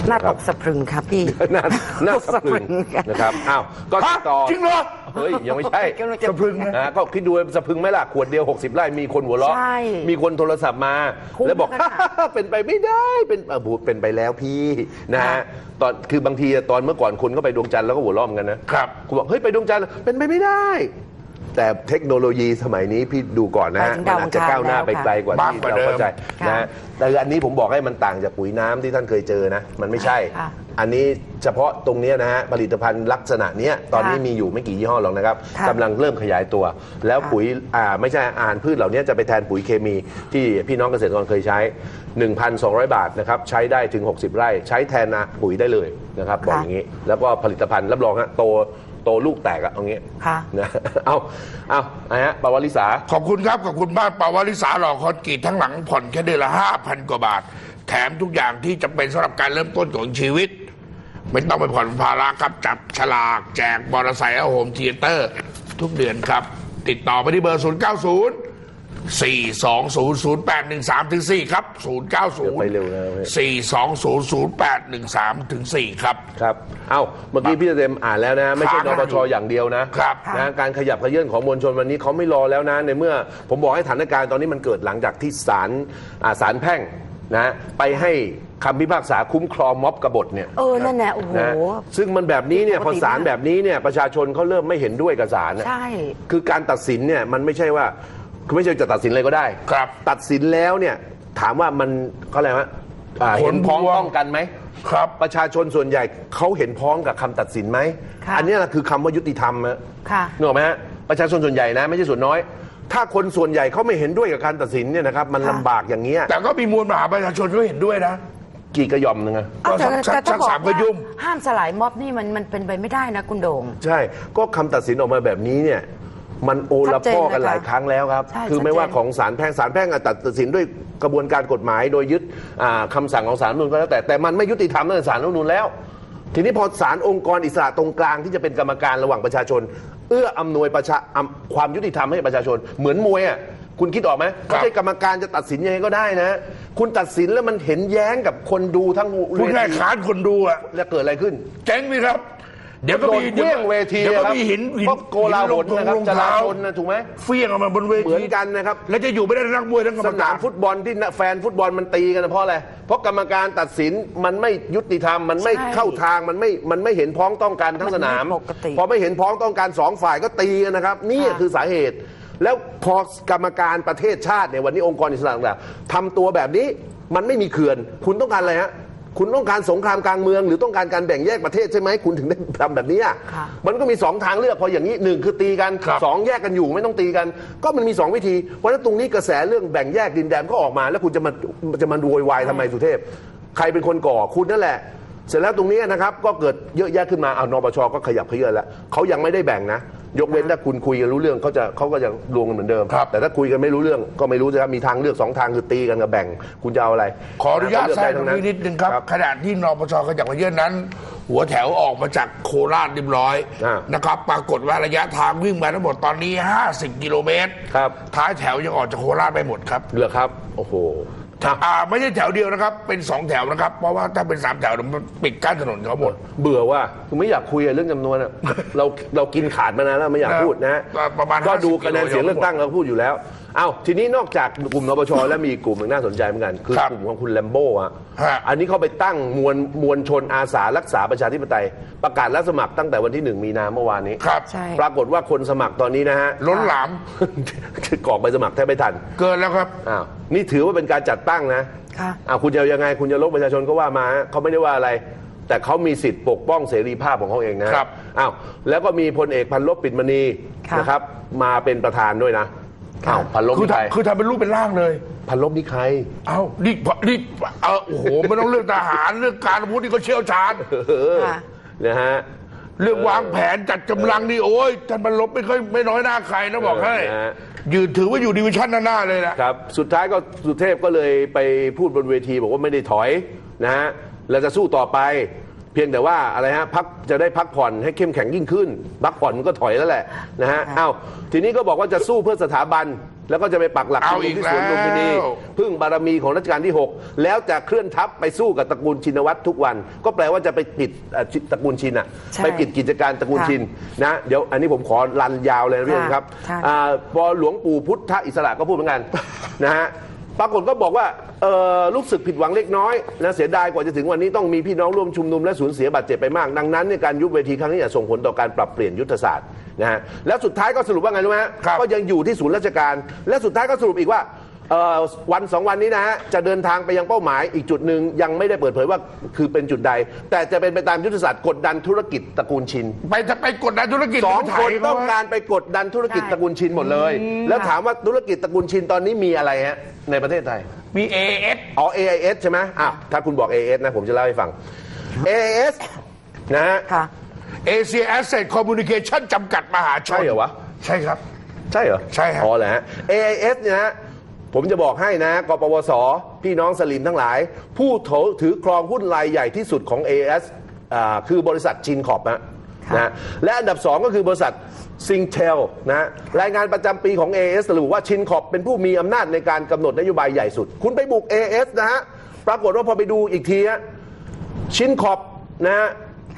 หน้าตกสะพรึงครับพี่หน้าหน้าสะพรึงนะครับอ้าวก็ต่อจริงเหรอเฮ้ยยังไม่ใช่สะพรึงนะนะก็คิดดูสะพรึงไหมล่ะขวดเดียวหกสิบไร่มีคนหัวเราะใช่มีคนโทรศัพท์มาคุ้มแล้วบอกขนาดเป็นไปไม่ได้เป็นเออบูเป็นไปแล้วพี่นะฮะค่ะตอนคือบางทีตอนเมื่อก่อนคนก็ไปดวงจันทร์แล้วก็หัวเราะเหมือนกันนะครับ คุณบอกเฮ้ยไปดวงจันทร์เป็นไปไม่ได้ แต่เทคโนโลยีสมัยนี้พี่ดูก่อนนะฮะไปถึงมันดาวอาจจะก้าวหน้าไปไกลกว่าที่มากกว่าเราเข้าใจเดิมนะฮะแต่อันนี้ผมบอกให้มันต่างจากปุ๋ยน้ำที่ท่านเคยเจอนะมันไม่ใช่ค่ะอันนี้เฉพาะตรงเนี้ยนะฮะผลิตภัณฑ์ลักษณะเนี้ยตอนนี้ค่ะมีอยู่ไม่กี่ยี่ห้อหรอกนะครับค่ะกำลังเริ่มขยายตัว แล้วค่ะปุ๋ยอ่าไม่ใช่อาหารพืชเหล่านี้จะไปแทนปุ๋ยเคมีที่พี่น้องเกษตรกรเคยใช้ หนึ่งพันสองร้อย บาทนะครับใช้ได้ถึงหกสิบไร่ใช้แทนนะปุ๋ยได้เลยนะครับบอกอย่างนี้ แล้วก็ผลิตภัณฑ์รับรองฮะโตโตลูกแตกอะเอางี้ค่ะนะเอาเอาไอ้ฮะปวาริสาขอบคุณครับขอบคุณบ้านปาวาริสาหล่อคอนกรีตทั้งหลังผ่อนแค่เดือนละห้าพันกว่าบาท แถมทุกอย่างที่จำเป็นสำหรับการเริ่มต้นของชีวิต ไม่ต้องไปผ่อนภาระครับจับฉลากแจกมอเตอร์ไซค์และโฮมเธียเตอร์ทุกเดือนครับ ติดต่อไปที่เบอร์ ศูนย์ เก้า ศูนย์ สี่ สอง ศูนย์ ศูนย์ แปด หนึ่ง สาม ถึง สี่ ครับ ศูนย์ เก้า ศูนย์ไปเร็วนะสี่ สอง ศูนย์ ศูนย์ แปด หนึ่ง สาม ถึง สี่ ครับครับ เอ้า เมื่อกี้พี่เต็มอ่านแล้วนะ ไม่ใช่ครันบปชอย่างเดียวนะครับ นะการขยับขยื่นของมวลชนวันนี้เขาไม่รอแล้วนะ ในเมื่อผมบอกให้สถานการณ์ตอนนี้มันเกิดหลังจากที่ศาลอ่าศาลแพ่งนะไปให้คำพิพากษาคุ้มครองม็อบกบฏเนี่ยเออนั่นแหละโอ้โหนะซึ่งมันแบบนี้เนี่ยปพกอติศาลแบบนี้เนี่ยประชาชนเขาเริ่มไม่เห็นด้วยกับศาลนะใช่คือการตัดสินเนี่ยมันไม่ใช่ว่าคือไม่ใช่จะตัดสินอะไรก็ได้ครับตัดสินแล้วเนี่ยถามว่ามันเขาอะไรวะอ่าผลเห็นพ้องพวงต้องกันไหมครับประชาชนส่วนใหญ่เขาเห็นพ้องกับคำตัดสินไหมค่ะอันนี้แหละคือคำว่ายุติธรรมนะค่ะนึกออกไหมฮะประชาชนส่วนใหญ่นะไม่ใช่ส่วนน้อย ถ้าคนส่วนใหญ่เขาไม่เห็นด้วยกับการตัดสินเนี่ยนะครับมันค่ะลำบากอย่างเงี้ยแต่ก็มีมวลมหาประชาชนก็เห็นด้วยนะกี่กระหย่อมหนึงอะเอาแต่สักแต่ถ้าสักบอกสามกระว่ายุ่มห้ามสลายม็อบนี่มันมันเป็นไปไม่ได้นะคุณโด่งใช่ก็คำตัดสินออกมาแบบนี้เนี่ยมันโอละพ่อกันหลายครั้งแล้วครับใช่คือไม่ชัดเจนว่าของศาลแพ่งศาลแพ่งอะตัดสินด้วยกระบวนการกฎหมาย โดยยึดอ่าคำสั่งของศาลรัฐธรรมนูญก็แล้วแต่แต่มันไม่ยุติธรรมตั้งแต่ศาลรัฐธรรมนูญแล้ว ทีนี้พอศาลองค์กรอิสระตรงกลางที่จะเป็นกรรมการระหว่างประชาชน เอื้ออำนวยประชาอำความยุติธรรมให้ประชาชนเหมือนมวยอ่ะคุณคิดออกไหมครับไม่ใช่กรรมการจะตัดสินยังไงก็ได้นะ คุณตัดสินแล้วมันเห็นแย้งกับคนดูทั้งพูดง่ายๆค้านคนดูอะแล้วเกิดอะไรขึ้นเจ๊งไหมครับ เดี๋ยวก็มีโดนเวี่ยงเวทีเดี๋ยวก็ครับมีหินหินเพราะโกลาหลนะครับหิจลงราเท้ชนนะถูกไหมเฟี้ยงออกมาบนเวเหมืทีอนกันนะครับแล้วจะอยู่ไม่ได้นักมวยทั้งกรรสมกานาร มฟุตบอลที่แฟนฟุตบอลมันตีกันนะเพราะอะไร เพราะกรรมการตัดสินมันไม่ยุติธรรมมันไม่ใช่เข้าทางมันไม่มันไม่เห็นพ้องต้องกันทั้งสนามมันไม่ปกติพอไม่เห็นพ้องต้องกันสองฝ่ายก็ตีกันนะครับนี่ค่ะคือสาเหตุ แล้วพอกรรมการประเทศชาติเนี่ยวันนี้องค์กรอิสระต่างๆทำตัวแบบนี้มันไม่มีเขื่อน คุณต้องการอะไรฮะคุณต้องการสงครามกลางเมืองหรือต้องการการแบ่งแยกประเทศใช่ไหมคุณถึงได้ทำแบบนี้อะค่ะมันก็มีสองทางเลือกพออย่างนี้หนึ่งคือตีกันครับสองแยกกันอยู่ไม่ต้องตีกัน ก็มันมีสองวิธีเพราะฉะนั้นตรงนี้กระแสเรื่องแบ่งแยกดินแดนก็ออกมา แล้วคุณจะมาจะมาโวยวายทำไมสุเทพ ใครเป็นคนก่อคุณนั่นแหละ เสร็จแล้วตรงนี้นะครับก็เกิดเยอะแยะขึ้นมาเอานปชก็ขยับเขยื้อนแล้วเขายังไม่ได้แบ่งนะ ยกเว้นถ้าคุณคุยกันรู้เรื่องเขาจะเขาก็ยังรวมกันเหมือนเดิมครับแต่ถ้าคุยกันไม่รู้เรื่องก็ไม่รู้จะมีทางเลือกสองทางคือตีกันกับแบ่ง คุณจะเอาอะไรขออนุญาตเลืกแทรได้กตรทั้งงนั้นนี้นิดนึงครับขณะที่นปชขยับขยื่นนั้น หัวแถวออกมาจากโคราชเรียบร้อยอ่านะครับ ปรากฏว่าระยะทางวิ่งมาทั้งหมดตอนนี้ ห้าสิบ กิโลเมตรครับท้ายแถวยังออกจากโคราชไปหมดครับเหลือครับโอ้โหอ่าไม่ใช่แถวเดียวนะครับ เป็นสองแถวนะครับ เพราะว่าถ้าเป็นสามแถวมันปิดกั้นถนนเขาหมดเบื่อว่าคือไม่อยากคุยเรื่องจำนวนอะ เราเรากินขาดมานานแล้วไม่อยากพูดนะฮะประมาณก็ดูห้าสิบคะแนนเสียงกิโลเลือกตั้งเราพูดอยู่แล้วเอ้าทีนี้นอกจากกลุ่มนปชแล้วมีอีกกลุ่มหนึ่งน่าสนใจเหมือนกัน คือครับกลุ่มของคุณแลมโบ้อะฮะอันนี้เขาไปตั้งมวลมวลชนอาสารักษาประชาธิปไตย ประกาศรับสมัครตั้งแต่วันที่หนึ่งมีนาเมื่อวานนี้ครับใช่ปรากฏว่าคนสมัครตอนนี้นะฮะล้นหลามกรอกใบสมัครแทบไม่ทันเกินแล้วครับอ้าวนี่ถือว่าเป็นการจัดตั้งนะค่ะอ้าวคุณจะเอายังไงคุณจะลบประชาชนก็ว่ามาฮะเขาไม่ได้ว่าอะไร แต่เขามีสิทธิ์ปกป้องเสรีภาพของเขาเองนะครับ อ้าวแล้วก็มีพลเอกพันลบปิ่นมณีค่ะนะครับ มาเป็นประธานด้วยนะค่ะอ้าวพันลบคือนี่ใครทำคือทำเป็นรูปเป็นร่างเลยพันลบนี่ใครเอ้านี่นี่เออโอ้โหไม่ต้องเรื่องทหารเรื่องการอาวุธนี่ก็เชี่ยวชาญเออค่ะนะฮะเรื่องวางแผนจัดกำลังนี่โอ้ยท่านบรรลบไม่ค่อยไม่น้อยหน้าใครนะบอกให้เออนะฮะยืนถือว่าอยู่ดิวิชั่นหน้าๆเลยนะครับสุดท้ายก็สุเทพก็เลยไปพูดบนเวทีบอกว่าไม่ได้ถอยนะฮะเราจะสู้ต่อไป เพียงแต่ว่าอะไรฮะพักจะได้พักผ่อนให้เข้มแข็งยิ่งขึ้นพักผ่อนมันก็ถอยแล้วแหละนะฮะอ้าวทีนี้ก็บอกว่าจะสู้เพื่อสถาบัน แล้วก็จะไปปักหลักเอาชุมนุอีมกที่สวนลุมพินีแล้วพึ่งบารมีของรัชกาลที่หกแล้วจะเคลื่อนทัพไปสู้กับตระกูลชินวัตรทุกวันก็แปลว่าจะไปปิดตระกูลชินอะไปปิดกิจการตระกูลชินนะเดี๋ยวอันนี้ผมขอรันยาวเลยนะพี่ครับพอหลวงปู่พุทธอิสระก็พูดเหมือนกันนะฮะปรากฏก็บอกว่ารู้สึกผิดหวังเล็กน้อยนะเสียดายกว่าจะถึงวันนี้ต้องมีพี่น้องร่วมชุมนุมและสูญเสียบาดเจ็บไปมากดังนั้นในการยุบเวทีครั้งนี้จะส่งผลต่อการปรับเปลี่ยนยุทธศาสตร์นะฮะแล้วสุดท้ายก็สรุปว่าไงรู้ไหมฮะก็ยังอยู่ที่ศูนย์ราชการและสุดท้ายก็สรุปอีกว่าวันสองวันนี้นะฮะจะเดินทางไปยังเป้าหมายอีกจุดหนึ่งยังไม่ได้เปิดเผยว่าคือเป็นจุดใดแต่จะเป็นไปตามยุทธศาสตร์กดดันธุรกิจตระกูลชินไปจะไปกดดันธุรกิจสองคนต้องการไปกดดันธุรกิจตระกูลชินหมดเลยแล้วถามว่าธุรกิจตระกูลชินตอนนี้มีอะไรฮะในประเทศไทยมี เอ เอสอ๋อ เอ ไอ เอส ใช่ไหมอ่ะถ้าคุณบอก เอ ไอ เอส นะผมจะเล่าให้ฟัง เอ ไอ เอส นะฮะ Asia Asset Communication จำกัดมหาชนใช่เหรอวะใช่ครับใช่เหรอใช่ครับอ๋อแหละ เอ ไอ เอส เนี่ยนะผมจะบอกให้นะกปวสพี่น้องสลิมทั้งหลายผู้ถือครองหุ้นรายใหญ่ที่สุดของ เอ ไอ เอส อ่าคือบริษัทชินคอร์ปนะนะและอันดับสองก็คือบริษัทซิงเทลนะรายงานประจำปีของ เอ เอส ระบุว่าชินคอร์ปเป็นผู้มีอำนาจในการกำหนดนโยบายใหญ่สุดคุณไปบุก เอ เอส นะฮะปรากฏว่าพอไปดูอีกทีฮะชินคอร์ปนะฮะ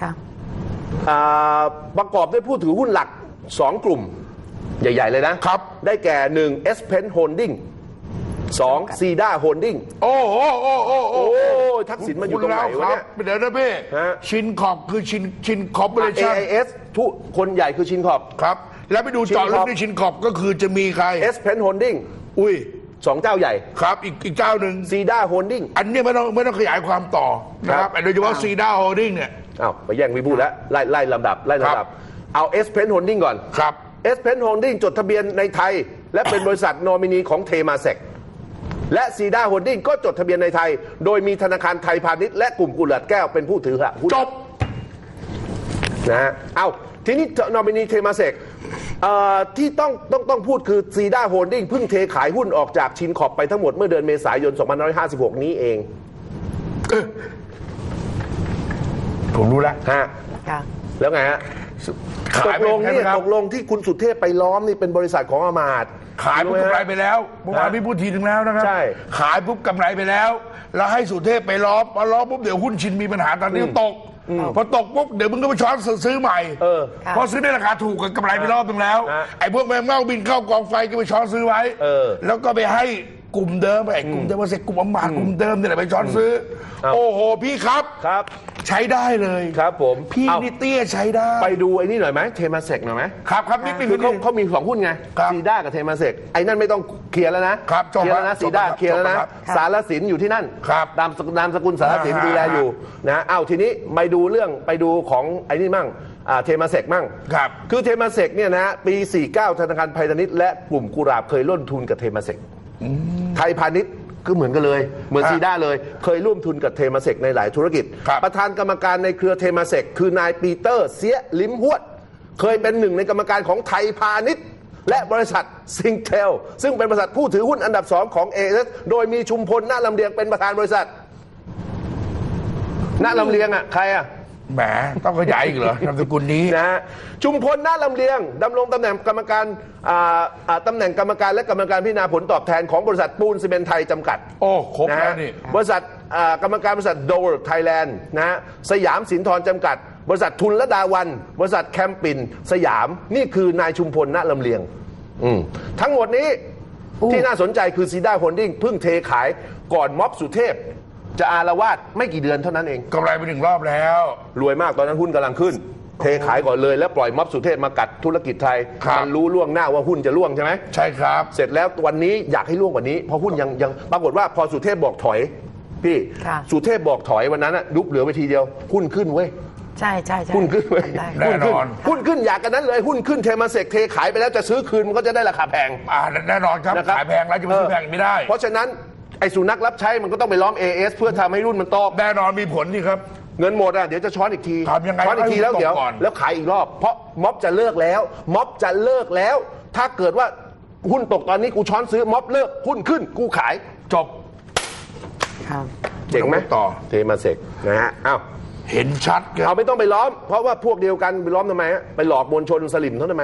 ประกอบด้วยผู้ถือหุ้นหลักสองกลุ่มใหญ่ๆเลยนะครับได้แก่หนึ่ง เอส เพน Holding สอง ซีด้า Holding โอ้โหโอ้โหโอ้โหทักษิณมาอยู่ตรงไหนวะเนี่ยเดี๋ยวนะพี่ชินคอร์ปคือชินชินคอร์ปอเรชั่นเอ ไอ เอส ทุกคนใหญ่คือชินคอร์ปครับแล้วไปดูเจาะลึกในชินคอร์ปก็คือจะมีใครเอส เพน Holding อุ้ยสองเจ้าใหญ่ครับอีกอีกเจ้าหนึ่งซีด้า Holding อันนี้ไม่ต้องไม่ต้องขยายความต่อนะครับโดยเฉพาะซีด้า Holding เนี่ยอ้าวไปแย่งวิพูดแล้วไล่ไล่ลำดับไล่ลำดับเอาเอส เพน Holding ก่อนครับเอส เพน Holding จดทะเบียนในไทยและเป็นบริษัทนอมินีของเทมาเซกและซีด้า Holding ก็จดทะเบียนในไทยโดยมีธนาคารไทยพาณิชย์และกลุ่มกุหลาบแก้วเป็นผู้ถือหุ้นจบนะฮะเอาทีนี้นอมินีเทมาเซกที่ต้องต้องต้องพูดคือซีด้า Holding เพิ่งเทขายหุ้นออกจากชินคอร์ปไปทั้งหมดเมื่อเดือนเมษายนสองพันห้าร้อยห้าสิบหกนี้เองผมรู้แล้วฮะแล้วไงฮะตกลงนี่ตกลงที่คุณสุเทพไปล้อมนี่เป็นบริษัทของอมาตย์ขายปุ๊บกำไรไปแล้วเมื่อวานพี่พูดทีนึงแล้วนะครับขายปุ๊บกำไรไปแล้วแล้วให้สุเทพไปล้อมพอล้อมปุ๊บเดี๋ยวหุ้นชินมีปัญหาตอนนี้ตกพอตกปุ๊บเดี๋ยวมึงก็ไปช้อนซื้อใหม่เพราะซื้อได้ราคาถูกกับกำไรไปรอบนึงแล้วไอ้พวกแมงเม่าบินเข้ากองไฟก็ไปช้อนซื้อไว้แล้วก็ไปให้กลุ่มเดิมไอ้กลุ่มเดิมว่าเสร็จกลุ่มอมาตย์กลุ่มเดิมเนี่ยไปช้อนซื้อโอ้โหพี่ครับครับใช้ได้เลยครับผมพี่นิเตี้ยใช้ได้ไปดูไอ้นี่หน่อยไหมเทมาเซกหน่อยไหมครับครับนี่คือเขาเขามีสองหุ้นไงซีด้ากับเทมาเซกไอ้นั่นไม่ต้องเคลียร์แล้วนะครับเคลียร์แล้วนะซีด้าเคลียร์แล้วนะสารสินอยู่ที่นั่นนามนามสกุลสารสินดูแลอยู่นะเอาทีนี้ไปดูเรื่องไปดูของไอ้นี่มั่งเทมาเซกมั่งครับคือเทมาเซกเนี่ยนะปีสี่สิบเก้าธนาคารไทยพาณิชย์และกลุ่มกุหลาบเคยร่วมทุนกับเทมาเซกไทยพาณิชย์ก็เหมือนกันเลยเหมือนซีด้าเลยเคยร่วมทุนกับเทมาเซกในหลายธุรกิจประธานกรรมการในเครือเทมาเซกคือนายปีเตอร์เสียลิมฮวดเคยเป็นหนึ่งในกรรมการของไทยพาณิชย์และบริษัทซิงเทลซึ่งเป็นบริษัทผู้ถือหุ้นอันดับสองของ เอ เอส โดยมีชุมพลณลำเลียงเป็นประธานบริษัทณลำเลียงอ่ะใครอ่ะแหมต้องขยายอีกเหรอนามสกุลนี้นะชุมพลณลำเลียงดำรงตำแหน่งกรรมการตำแหน่งกรรมการและกรรมการพิจารณาผลตอบแทนของบริษัทปูนซีเมนต์ไทยจำกัดโอ้ครบแล้วนี่บริษัทกรรมการบริษัทโดลไทยแลนด์นะสยามสินทรจำกัดบริษัททุนละดาวันบริษัทแคมปินสยามนี่คือนายชุมพลณลำเลียงทั้งหมดนี้ที่น่าสนใจคือซีด้าโฮลดิ้งเพิ่งเทขายก่อนม็อบสุเทพจะอาละวาดไม่กี่เดือนเท่านั้นเองกำไรไปหนึ่งรอบแล้วรวยมากตอนนั้นหุ้นกำลังขึ้นเทขายก่อนเลยแล้วปล่อยม็อบสุเทพมากัดธุรกิจไทยมันรู้ล่วงหน้าว่าหุ้นจะล่วงใช่ไหมใช่ครับเสร็จแล้ววันนี้อยากให้ล่วงกว่านี้เพราะหุ้นยังยังปรากฏว่าพอสุเทพบอกถอยพี่สุเทพบอกถอยวันนั้นอะยุบเหลือไปทีเดียวหุ้นขึ้นเว้ยใช่ใช่หุ้นขึ้นเว้ยแน่นอนหุ้นขึ้นอยากกันนั้นเลยหุ้นขึ้นเทมาเซกเทขายไปแล้วจะซื้อคืนมันก็จะได้ราคาแพงอ่าแน่นอนครับขายแพงแล้วจะมาซื้อแพงไม่ได้เพราะฉะนั้นไอ้สุนัขรับใช้มันก็ต้องไปล้อม เอ เอส เพื่อทำให้รุ่นมันโตแน่นอนมีผลนี่ครับเงินหมดอ่ะเดี๋ยวจะช้อนอีกทีทำยังไงช้อนอีกทีแล้วเดี๋ยวแล้วขายอีกรอบเพราะม็อบจะเลิกแล้วม็อบจะเลิกแล้วถ้าเกิดว่าหุ้นตกตอนนี้กูช้อนซื้อม็อบเลิกหุ้นขึ้นกูขายจบเจ๋งไหมต่อเทมาเซกนะฮะอ้าวเห็นชัดเอาไม่ต้องไปล้อมเพราะว่าพวกเดียวกันไปล้อมทำไมไปหลอกมวลชนสลิมเขาทำไม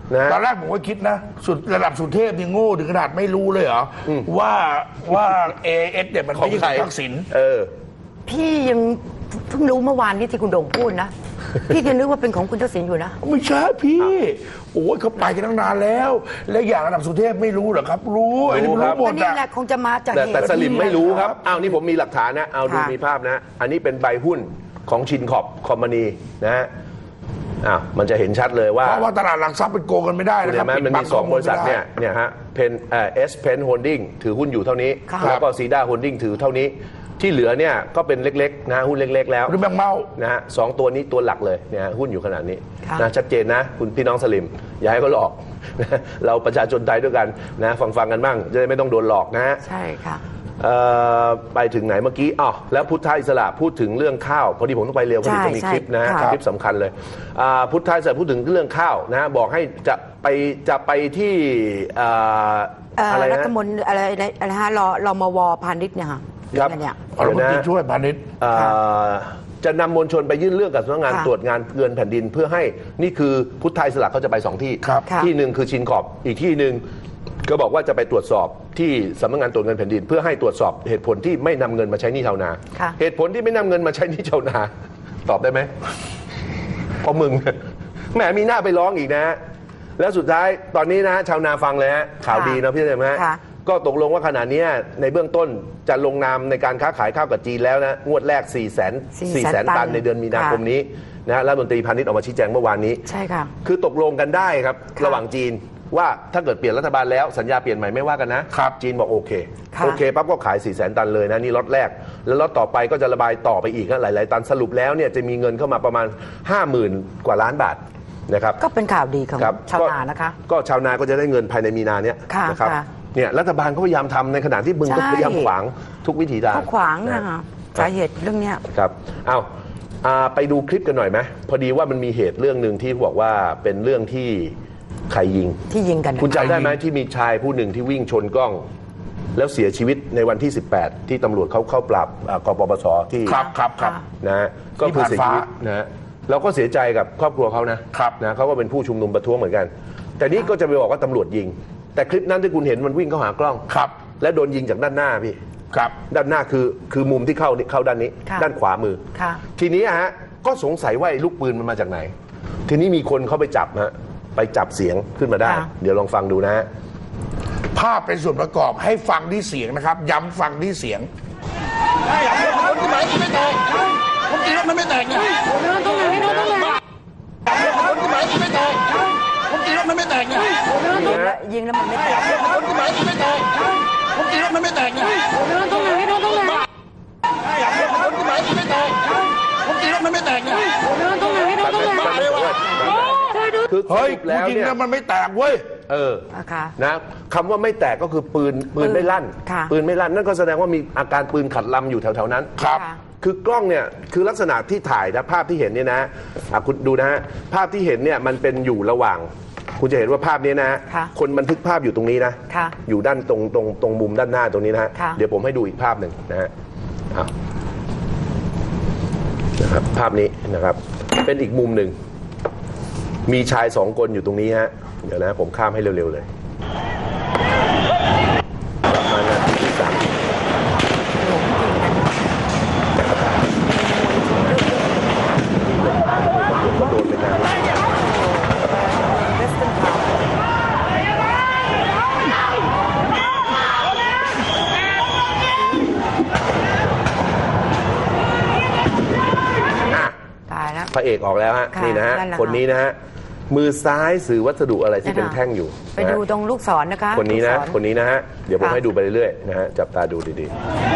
ตอนแรกผมก็คิดนะสุดระดับสุเทพยังโง่ถึงขนาดไม่รู้เลยเหรอว่าว่าเอเอสเนี่ยมันไม่ใช่ทักษิณเออพี่ยังเพิ่งรู้เมื่อวานนี้ที่คุณโด่งพูดนะ พี่ยังนึกว่าเป็นของคุณทักษิณอยู่นะไม่ใช่พี่โอ้ยเขาไปกันตั้งนานแล้วและอย่างระดับสุเทพไม่รู้เหรอครับรู้ไอ้นี่รู้หมดนี่แหละคงจะมาจากแต่สลิมไม่รู้ครับอ้าวนี่ผมมีหลักฐานนะเอาดูมีภาพนะอันนี้เป็นใบหุ้นของชินขอบคอมมานีนะฮะอ้าวมันจะเห็นชัดเลยว่าเพราะว่าตลาดหลักทรัพย์เป็นโกงกันไม่ได้นะครับมันมีสองบริษัทเนี่ยเนี่ยฮะเพนเอ่อเอสเพนโฮลดิ้งถือหุ้นอยู่เท่านี้แล้วก็ซีด้าโฮลดิ้งถือเท่านี้ที่เหลือเนี่ยก็เป็นเล็กๆนะหุ้นเล็กๆแล้วหรือแบงค์เมานะฮะสองตัวนี้ตัวหลักเลยเนี่ยหุ้นอยู่ขนาดนี้นะชัดเจนนะคุณพี่น้องสลิมอย่าให้เขาหลอกเราประชาชนไทยด้วยกันนะฟังฟังกันบ้างจะได้ไม่ต้องโดนหลอกนะใช่ค่ะไปถึงไหนเมื่อกี้อ๋อแล้วพุทธอิสระพูดถึงเรื่องข้าวพอดีผมต้องไปเร็วพอดีจะมีคลิปนะคลิปสำคัญเลยพุทธอิสระพูดถึงเรื่องข้าวนะบอกให้จะไปจะไปที่อะไรนะรัฐมนตรีอะไรอะไรฮะรอรมวพาณิชย์เนี่ยค่ะครับรัฐมนตรีช่วยพาณิชย์จะนำมวลชนไปยื่นเรื่องกับสำนักงานตรวจงานเงินแผ่นดินเพื่อให้นี่คือพุทธอิสระเขาจะไปสองที่ที่หนึ่งคือชินขอบอีกที่หนึ่งก็บอกว่าจะไปตรวจสอบที่สำนักงานตรวจเงินแผ่นดินเพื่อให้ตรวจสอบเหตุผลที่ไม่นำเงินมาใช้หนี้ชาวนาเหตุผลที่ไม่นำเงินมาใช้หนี้ชาวนาตอบได้ไหมเพราะมึงแหมมีหน้าไปร้องอีกนะแล้วสุดท้ายตอนนี้นะชาวนาฟังเลยฮะข่าวดีนะพี่เห็นไหมก็ตกลงว่าขณะนี้ในเบื้องต้นจะลงนามในการค้าขายข้าวกับจีนแล้วนะงวดแรก4 0 0 0 0 4 0 0 0 0 ตันในเดือนมีนาคมนี้นะรัฐมนตรีพาณิชย์ออกมาชี้แจงเมื่อวานนี้ใช่ค่ะคือตกลงกันได้ครับระหว่างจีนว่าถ้าเกิดเปลี่ยนรัฐบาลแล้วสัญญาเปลี่ยนใหม่ไม่ว่ากันนะครับจีนบอกโอเคโอเคปั๊บก็ขาย 4 0 0 0 0 0 ตันเลยนะนี่ล็อตแรกแล้วล็อตต่อไปก็จะระบายต่อไปอีกหลายๆตันสรุปแล้วเนี่ยจะมีเงินเข้ามาประมาณ ห้าหมื่น กว่าล้านบาทนะครับก็เป็นข่าวดีของชาวนานะคะก็ชาวนาก็จะได้เงินภายในมีนาเนี้ยนะครับเนี่ยรัฐบาลก็พยายามทำในขณะที่มึงก็พยายามขวางทุกวิถีทางขวางนะคะสาเหตุเรื่องเนี้ยครับเอาไปดูคลิปกันหน่อยไหมพอดีว่ามันมีเหตุเรื่องหนึ่งที่บอกว่าเป็นเรื่องที่ใครยิงที่ยิงกันคุณจำได้ไหมที่มีชายผู้หนึ่งที่วิ่งชนกล้องแล้วเสียชีวิตในวันที่สิบแปดที่ตำรวจเขาเข้าปราบกปปสที่ครับครับครับนะก็คือเสียชีวิตนะเราก็เสียใจกับครอบครัวเขานะครับนะเขาก็เป็นผู้ชุมนุมประท้วงเหมือนกันแต่นี่ก็จะไปบอกว่าตำรวจยิงแต่คลิปนั้นที่คุณเห็นมันวิ่งเข้าหากล้องครับและโดนยิงจากด้านหน้าพี่ครับด้านหน้าคือคือมุมที่เข้าเข้าด้านนี้ด้านขวามือทีนี้ฮะก็สงสัยว่าลูกปืนมันมาจากไหนทีนี้มีคนเขาไปจับฮะไปจับเสียงขึ้นมาได้เดี๋ยวลองฟังดูนะฮะภาพเป็นส่วนประกอบให้ฟังที่เสียงนะครับย้ำฟังที่เสียงคนที่ไหนไม่แตกผมตีรถมันไม่แตกเนี่ยตรงไหนตรงไหนคนที่ไหนไม่แตกผมตีรถมันไม่แตกเนี่ยยิงแล้วมันไม่แตกคนที่ไหนไม่แตกผมตีรถมันไม่แตกเนี่ยตรงไหนตรงไหนคนที่ไหนไม่แตกผมตีรถมันไม่แตกเนี่ยตรงไหนตรงไหนบ้าเลยวะคือเฮ้ยแล้วเนี่ยมันไม่แตกเว้ยเออนะคำว่าไม่แตกก็คือปืนปืนไม่ลั่นปืนไม่ลั่นนั่นก็แสดงว่ามีอาการปืนขัดลำอยู่แถวๆนั้นครับคือกล้องเนี่ยคือลักษณะที่ถ่ายนะภาพที่เห็นเนี่ยนะคุณดูนะฮะภาพที่เห็นเนี่ยมันเป็นอยู่ระหว่างคุณจะเห็นว่าภาพนี้นะคนบันทึกภาพอยู่ตรงนี้นะอยู่ด้านตรงตรงตรงมุมด้านหน้าตรงนี้นะฮะเดี๋ยวผมให้ดูอีกภาพหนึ่งนะฮะนะครับภาพนี้นะครับเป็นอีกมุมหนึ่งมีชายสองคนอยู่ตรงนี้ฮะเดี๋ยวนะผมข้ามให้เร็วๆเลยประมาณนาทีที่สามโดนไปนานพระเอกออกแล้วฮะนี่นะฮะคนนี้นะฮะมือซ้ายสื่อวัสดุอะไรที่เป็นแท่งอยู่ไปดูตรงลูกศรนะคะคนนี้นะคนนี้นะฮะเดี๋ยวผมให้ดูไปเรื่อยๆนะฮะจับตาดูดี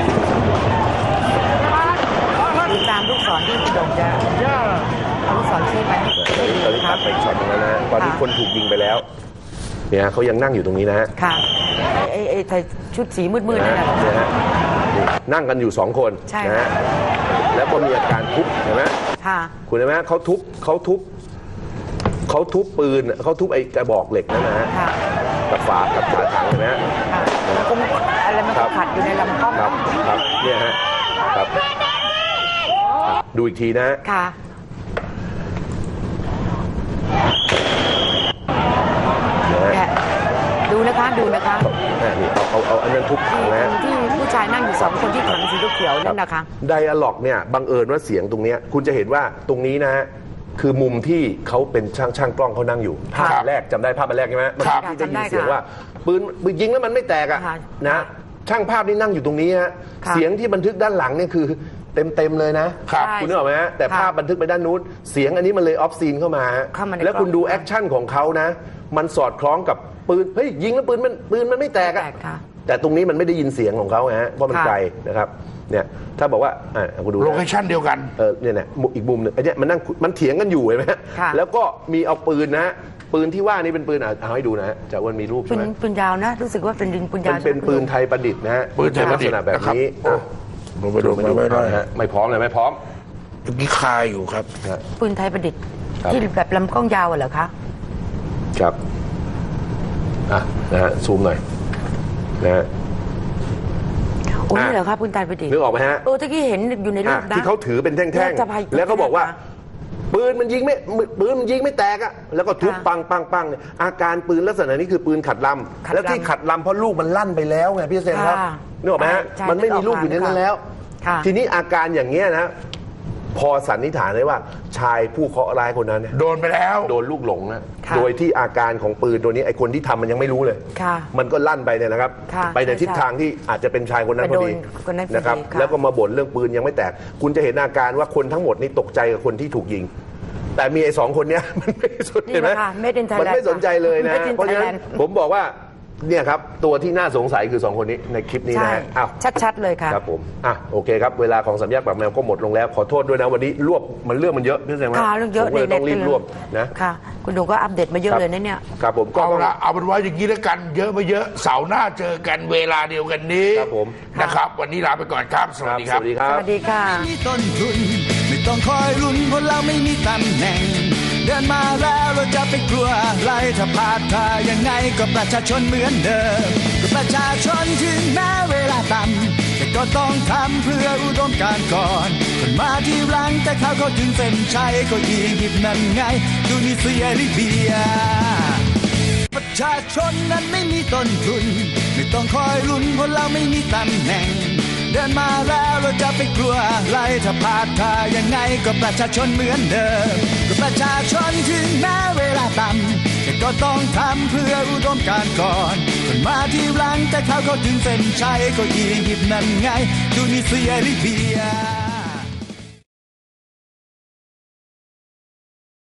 ๆดูตามลูกศรที่คุณดงจะเอาลูกศรชี้ไปตอนนี้ตัดไปช็อตตรงนั้นนะตอนนี้คนถูกยิงไปแล้วเนี่ยเขายังนั่งอยู่ตรงนี้นะฮะค่ะไอ้ไอ้ไอ้ชุดสีมืดๆนั่นแหละนั่งกันอยู่สองคนนะฮะแล้วก็มีอาการทุบเห็นไหมคุณเห็นไหมเขาทุบเขาทุบเขาทุบปืนเขาทุบไอ้กระบอกเหล็กนั่นนะฮะกับฝากับฝาถังเห็นไหมฮะอะไรมันขัดอยู่ในลำกล้องครับครับเนี่ยฮะครับดูอีกทีนะค่ะนะคะดูนะคะนี่เอาเอาเอาอันนั้นทุบถังนะที่ผู้ชายนั่งอยู่สองคนที่ถังสีเขียวนั่นนะคะไดอะล็อกเนี่ยบังเอิญว่าเสียงตรงนี้คุณจะเห็นว่าตรงนี้นะฮะคือมุมที่เขาเป็นช่างช่างกล้องเขานั่งอยู่ภาพแรกจำได้ภาพแรกใช่ไหมที่ได้ยินเสียงว่าปืนปืนยิงแล้วมันไม่แตกอะนะช่างภาพนี่นั่งอยู่ตรงนี้ฮะเสียงที่บันทึกด้านหลังเนี่ยคือเต็มเต็มเลยนะคุณนึกออกไหมฮะแต่ภาพบันทึกไปด้านนู้นเสียงอันนี้มันเลยออฟซีนเข้ามาแล้วคุณดูแอคชั่นของเขานะมันสอดคล้องกับปืนเฮ้ยยิงแล้วปืนมันปืนมันไม่แตกอะแต่ตรงนี้มันไม่ได้ยินเสียงของเขาฮะเพราะมันไกลนะครับเนี่ยถ้าบอกว่าอ่าคุณดูโลเคชั่นเดียวกันเออเนี่ยเนี่ยอีกมุมหนึ่งไอ้เนี่ยมันนั่งมันเถียงกันอยู่เห็นไหมแล้วก็มีเอาปืนนะปืนที่ว่านี่เป็นปืนเอาให้ดูนะฮะจะอ้วนมีรูปใช่ไหมปืนยาวนะรู้สึกว่าเป็นปืนยาวเป็นปืนไทยประดิษฐ์นะฮะปืนไทยประดิษฐ์แบบนี้ดูไปดูไม่ได้ฮะไม่พร้อมเลยไม่พร้อมตะกี้คาอยู่ครับปืนไทยประดิษฐ์ที่แบบลำกล้องยาวเหรอคะครับอ่ะนะฮะซูมหน่อยนะฮะโอ้นี่เหรอครับปืนไทยประดิษฐ์นึกออกไหมฮะโอ้ตะกี้เห็นอยู่ในรูปนะที่เขาถือเป็นแท่งๆแล้วเขาบอกว่าปืนมันยิงไม่ปืนมันยิงไม่แตกอะแล้วก็ทุบปังปังปังอาการปืนลักษณะนี้คือปืนขัดลำแล้วที่ขัดลำเพราะลูกมันลั่นไปแล้วไงพี่เซนครับนึกออกไหมฮะมันไม่มีลูกอยู่ในนั้นแล้วทีนี้อาการอย่างเงี้ยนะพอสันนิษฐานได้ว่าชายผู้เคราะห์ร้ายคนนั้นโดนไปแล้วโดนลูกหลงนะโดยที่อาการของปืนตัวนี้ไอ้คนที่ทำมันยังไม่รู้เลยมันก็ลั่นไปเนี่ยนะครับไปในทิศทางที่อาจจะเป็นชายคนนั้นพอดีนะครับแล้วก็มาบ่นเรื่องปืนยังไม่แตกคุณจะเห็นอาการว่าคนทั้งหมดนี่ตกใจกับคนที่ถูกยิงแต่มีไอ้สองคนเนี้ยมันไม่สนใจไหมมันไม่สนใจเลยนะเพราะฉะนั้นผมบอกว่าเนี่ยครับตัวที่น่าสงสัยคือสองคนนี้ในคลิปนี้นะอ้าวชัดๆเลยค่ะครับผมอ่ะโอเคครับเวลาของสามแยกปากแมวก็หมดลงแล้วขอโทษด้วยนะวันนี้รวบมันเรื่องมันเยอะพี่แสดงว่าเรื่องเยอะเลยต้องรีบรวบนะค่ะคุณดูก็อัปเดตมาเยอะเลยนะเนี่ยครับผมก็เอาละเอาเป็นว่าอย่างนี้แล้วกันเยอะมาเยอะเสาร์หน้าเจอกันเวลาเดียวกันนี้ครับผมนะครับวันนี้ลาไปก่อนครับสวัสดีครับสวัสดีครับสวัสดีค่ะไม่มีต้นทุนไม่ต้องคอยลุ้นเพราะเราไม่มีตำแหน่งเดินมาแล้วเราจะไปกลัวอะไรถ้าพลาดท่ายังไงก็ประชาชนเหมือนเดิมก็ประชาชนถึงแม้เวลาต่ำแต่ก็ต้องทำเพื่ออุดมการณ์ก่อนคนมาที่หลังแต่เขาก็ถึงเส้นชัยก็อียิปต์นั่นไงดูนิเซียลิเบียประชาชนนั้นไม่มีต้นทุนไม่ต้องคอยลุ้นเพราะเราไม่มีตำแหน่งเดินมาแล้วเราจะไปกลัวอะไรถ้าพลาดท่ายังไงก็ประชาชนเหมือนเดิมก็ประชาชนถึงแม้เวลาต่ำแต่ก็ต้องทำเพื่ออุดมการณ์ก่อนคนมาที่หลังแต่เขาก็ถึงเส้นชัยก็อียิปต์นั่นไงดูนิเซียลิเบีย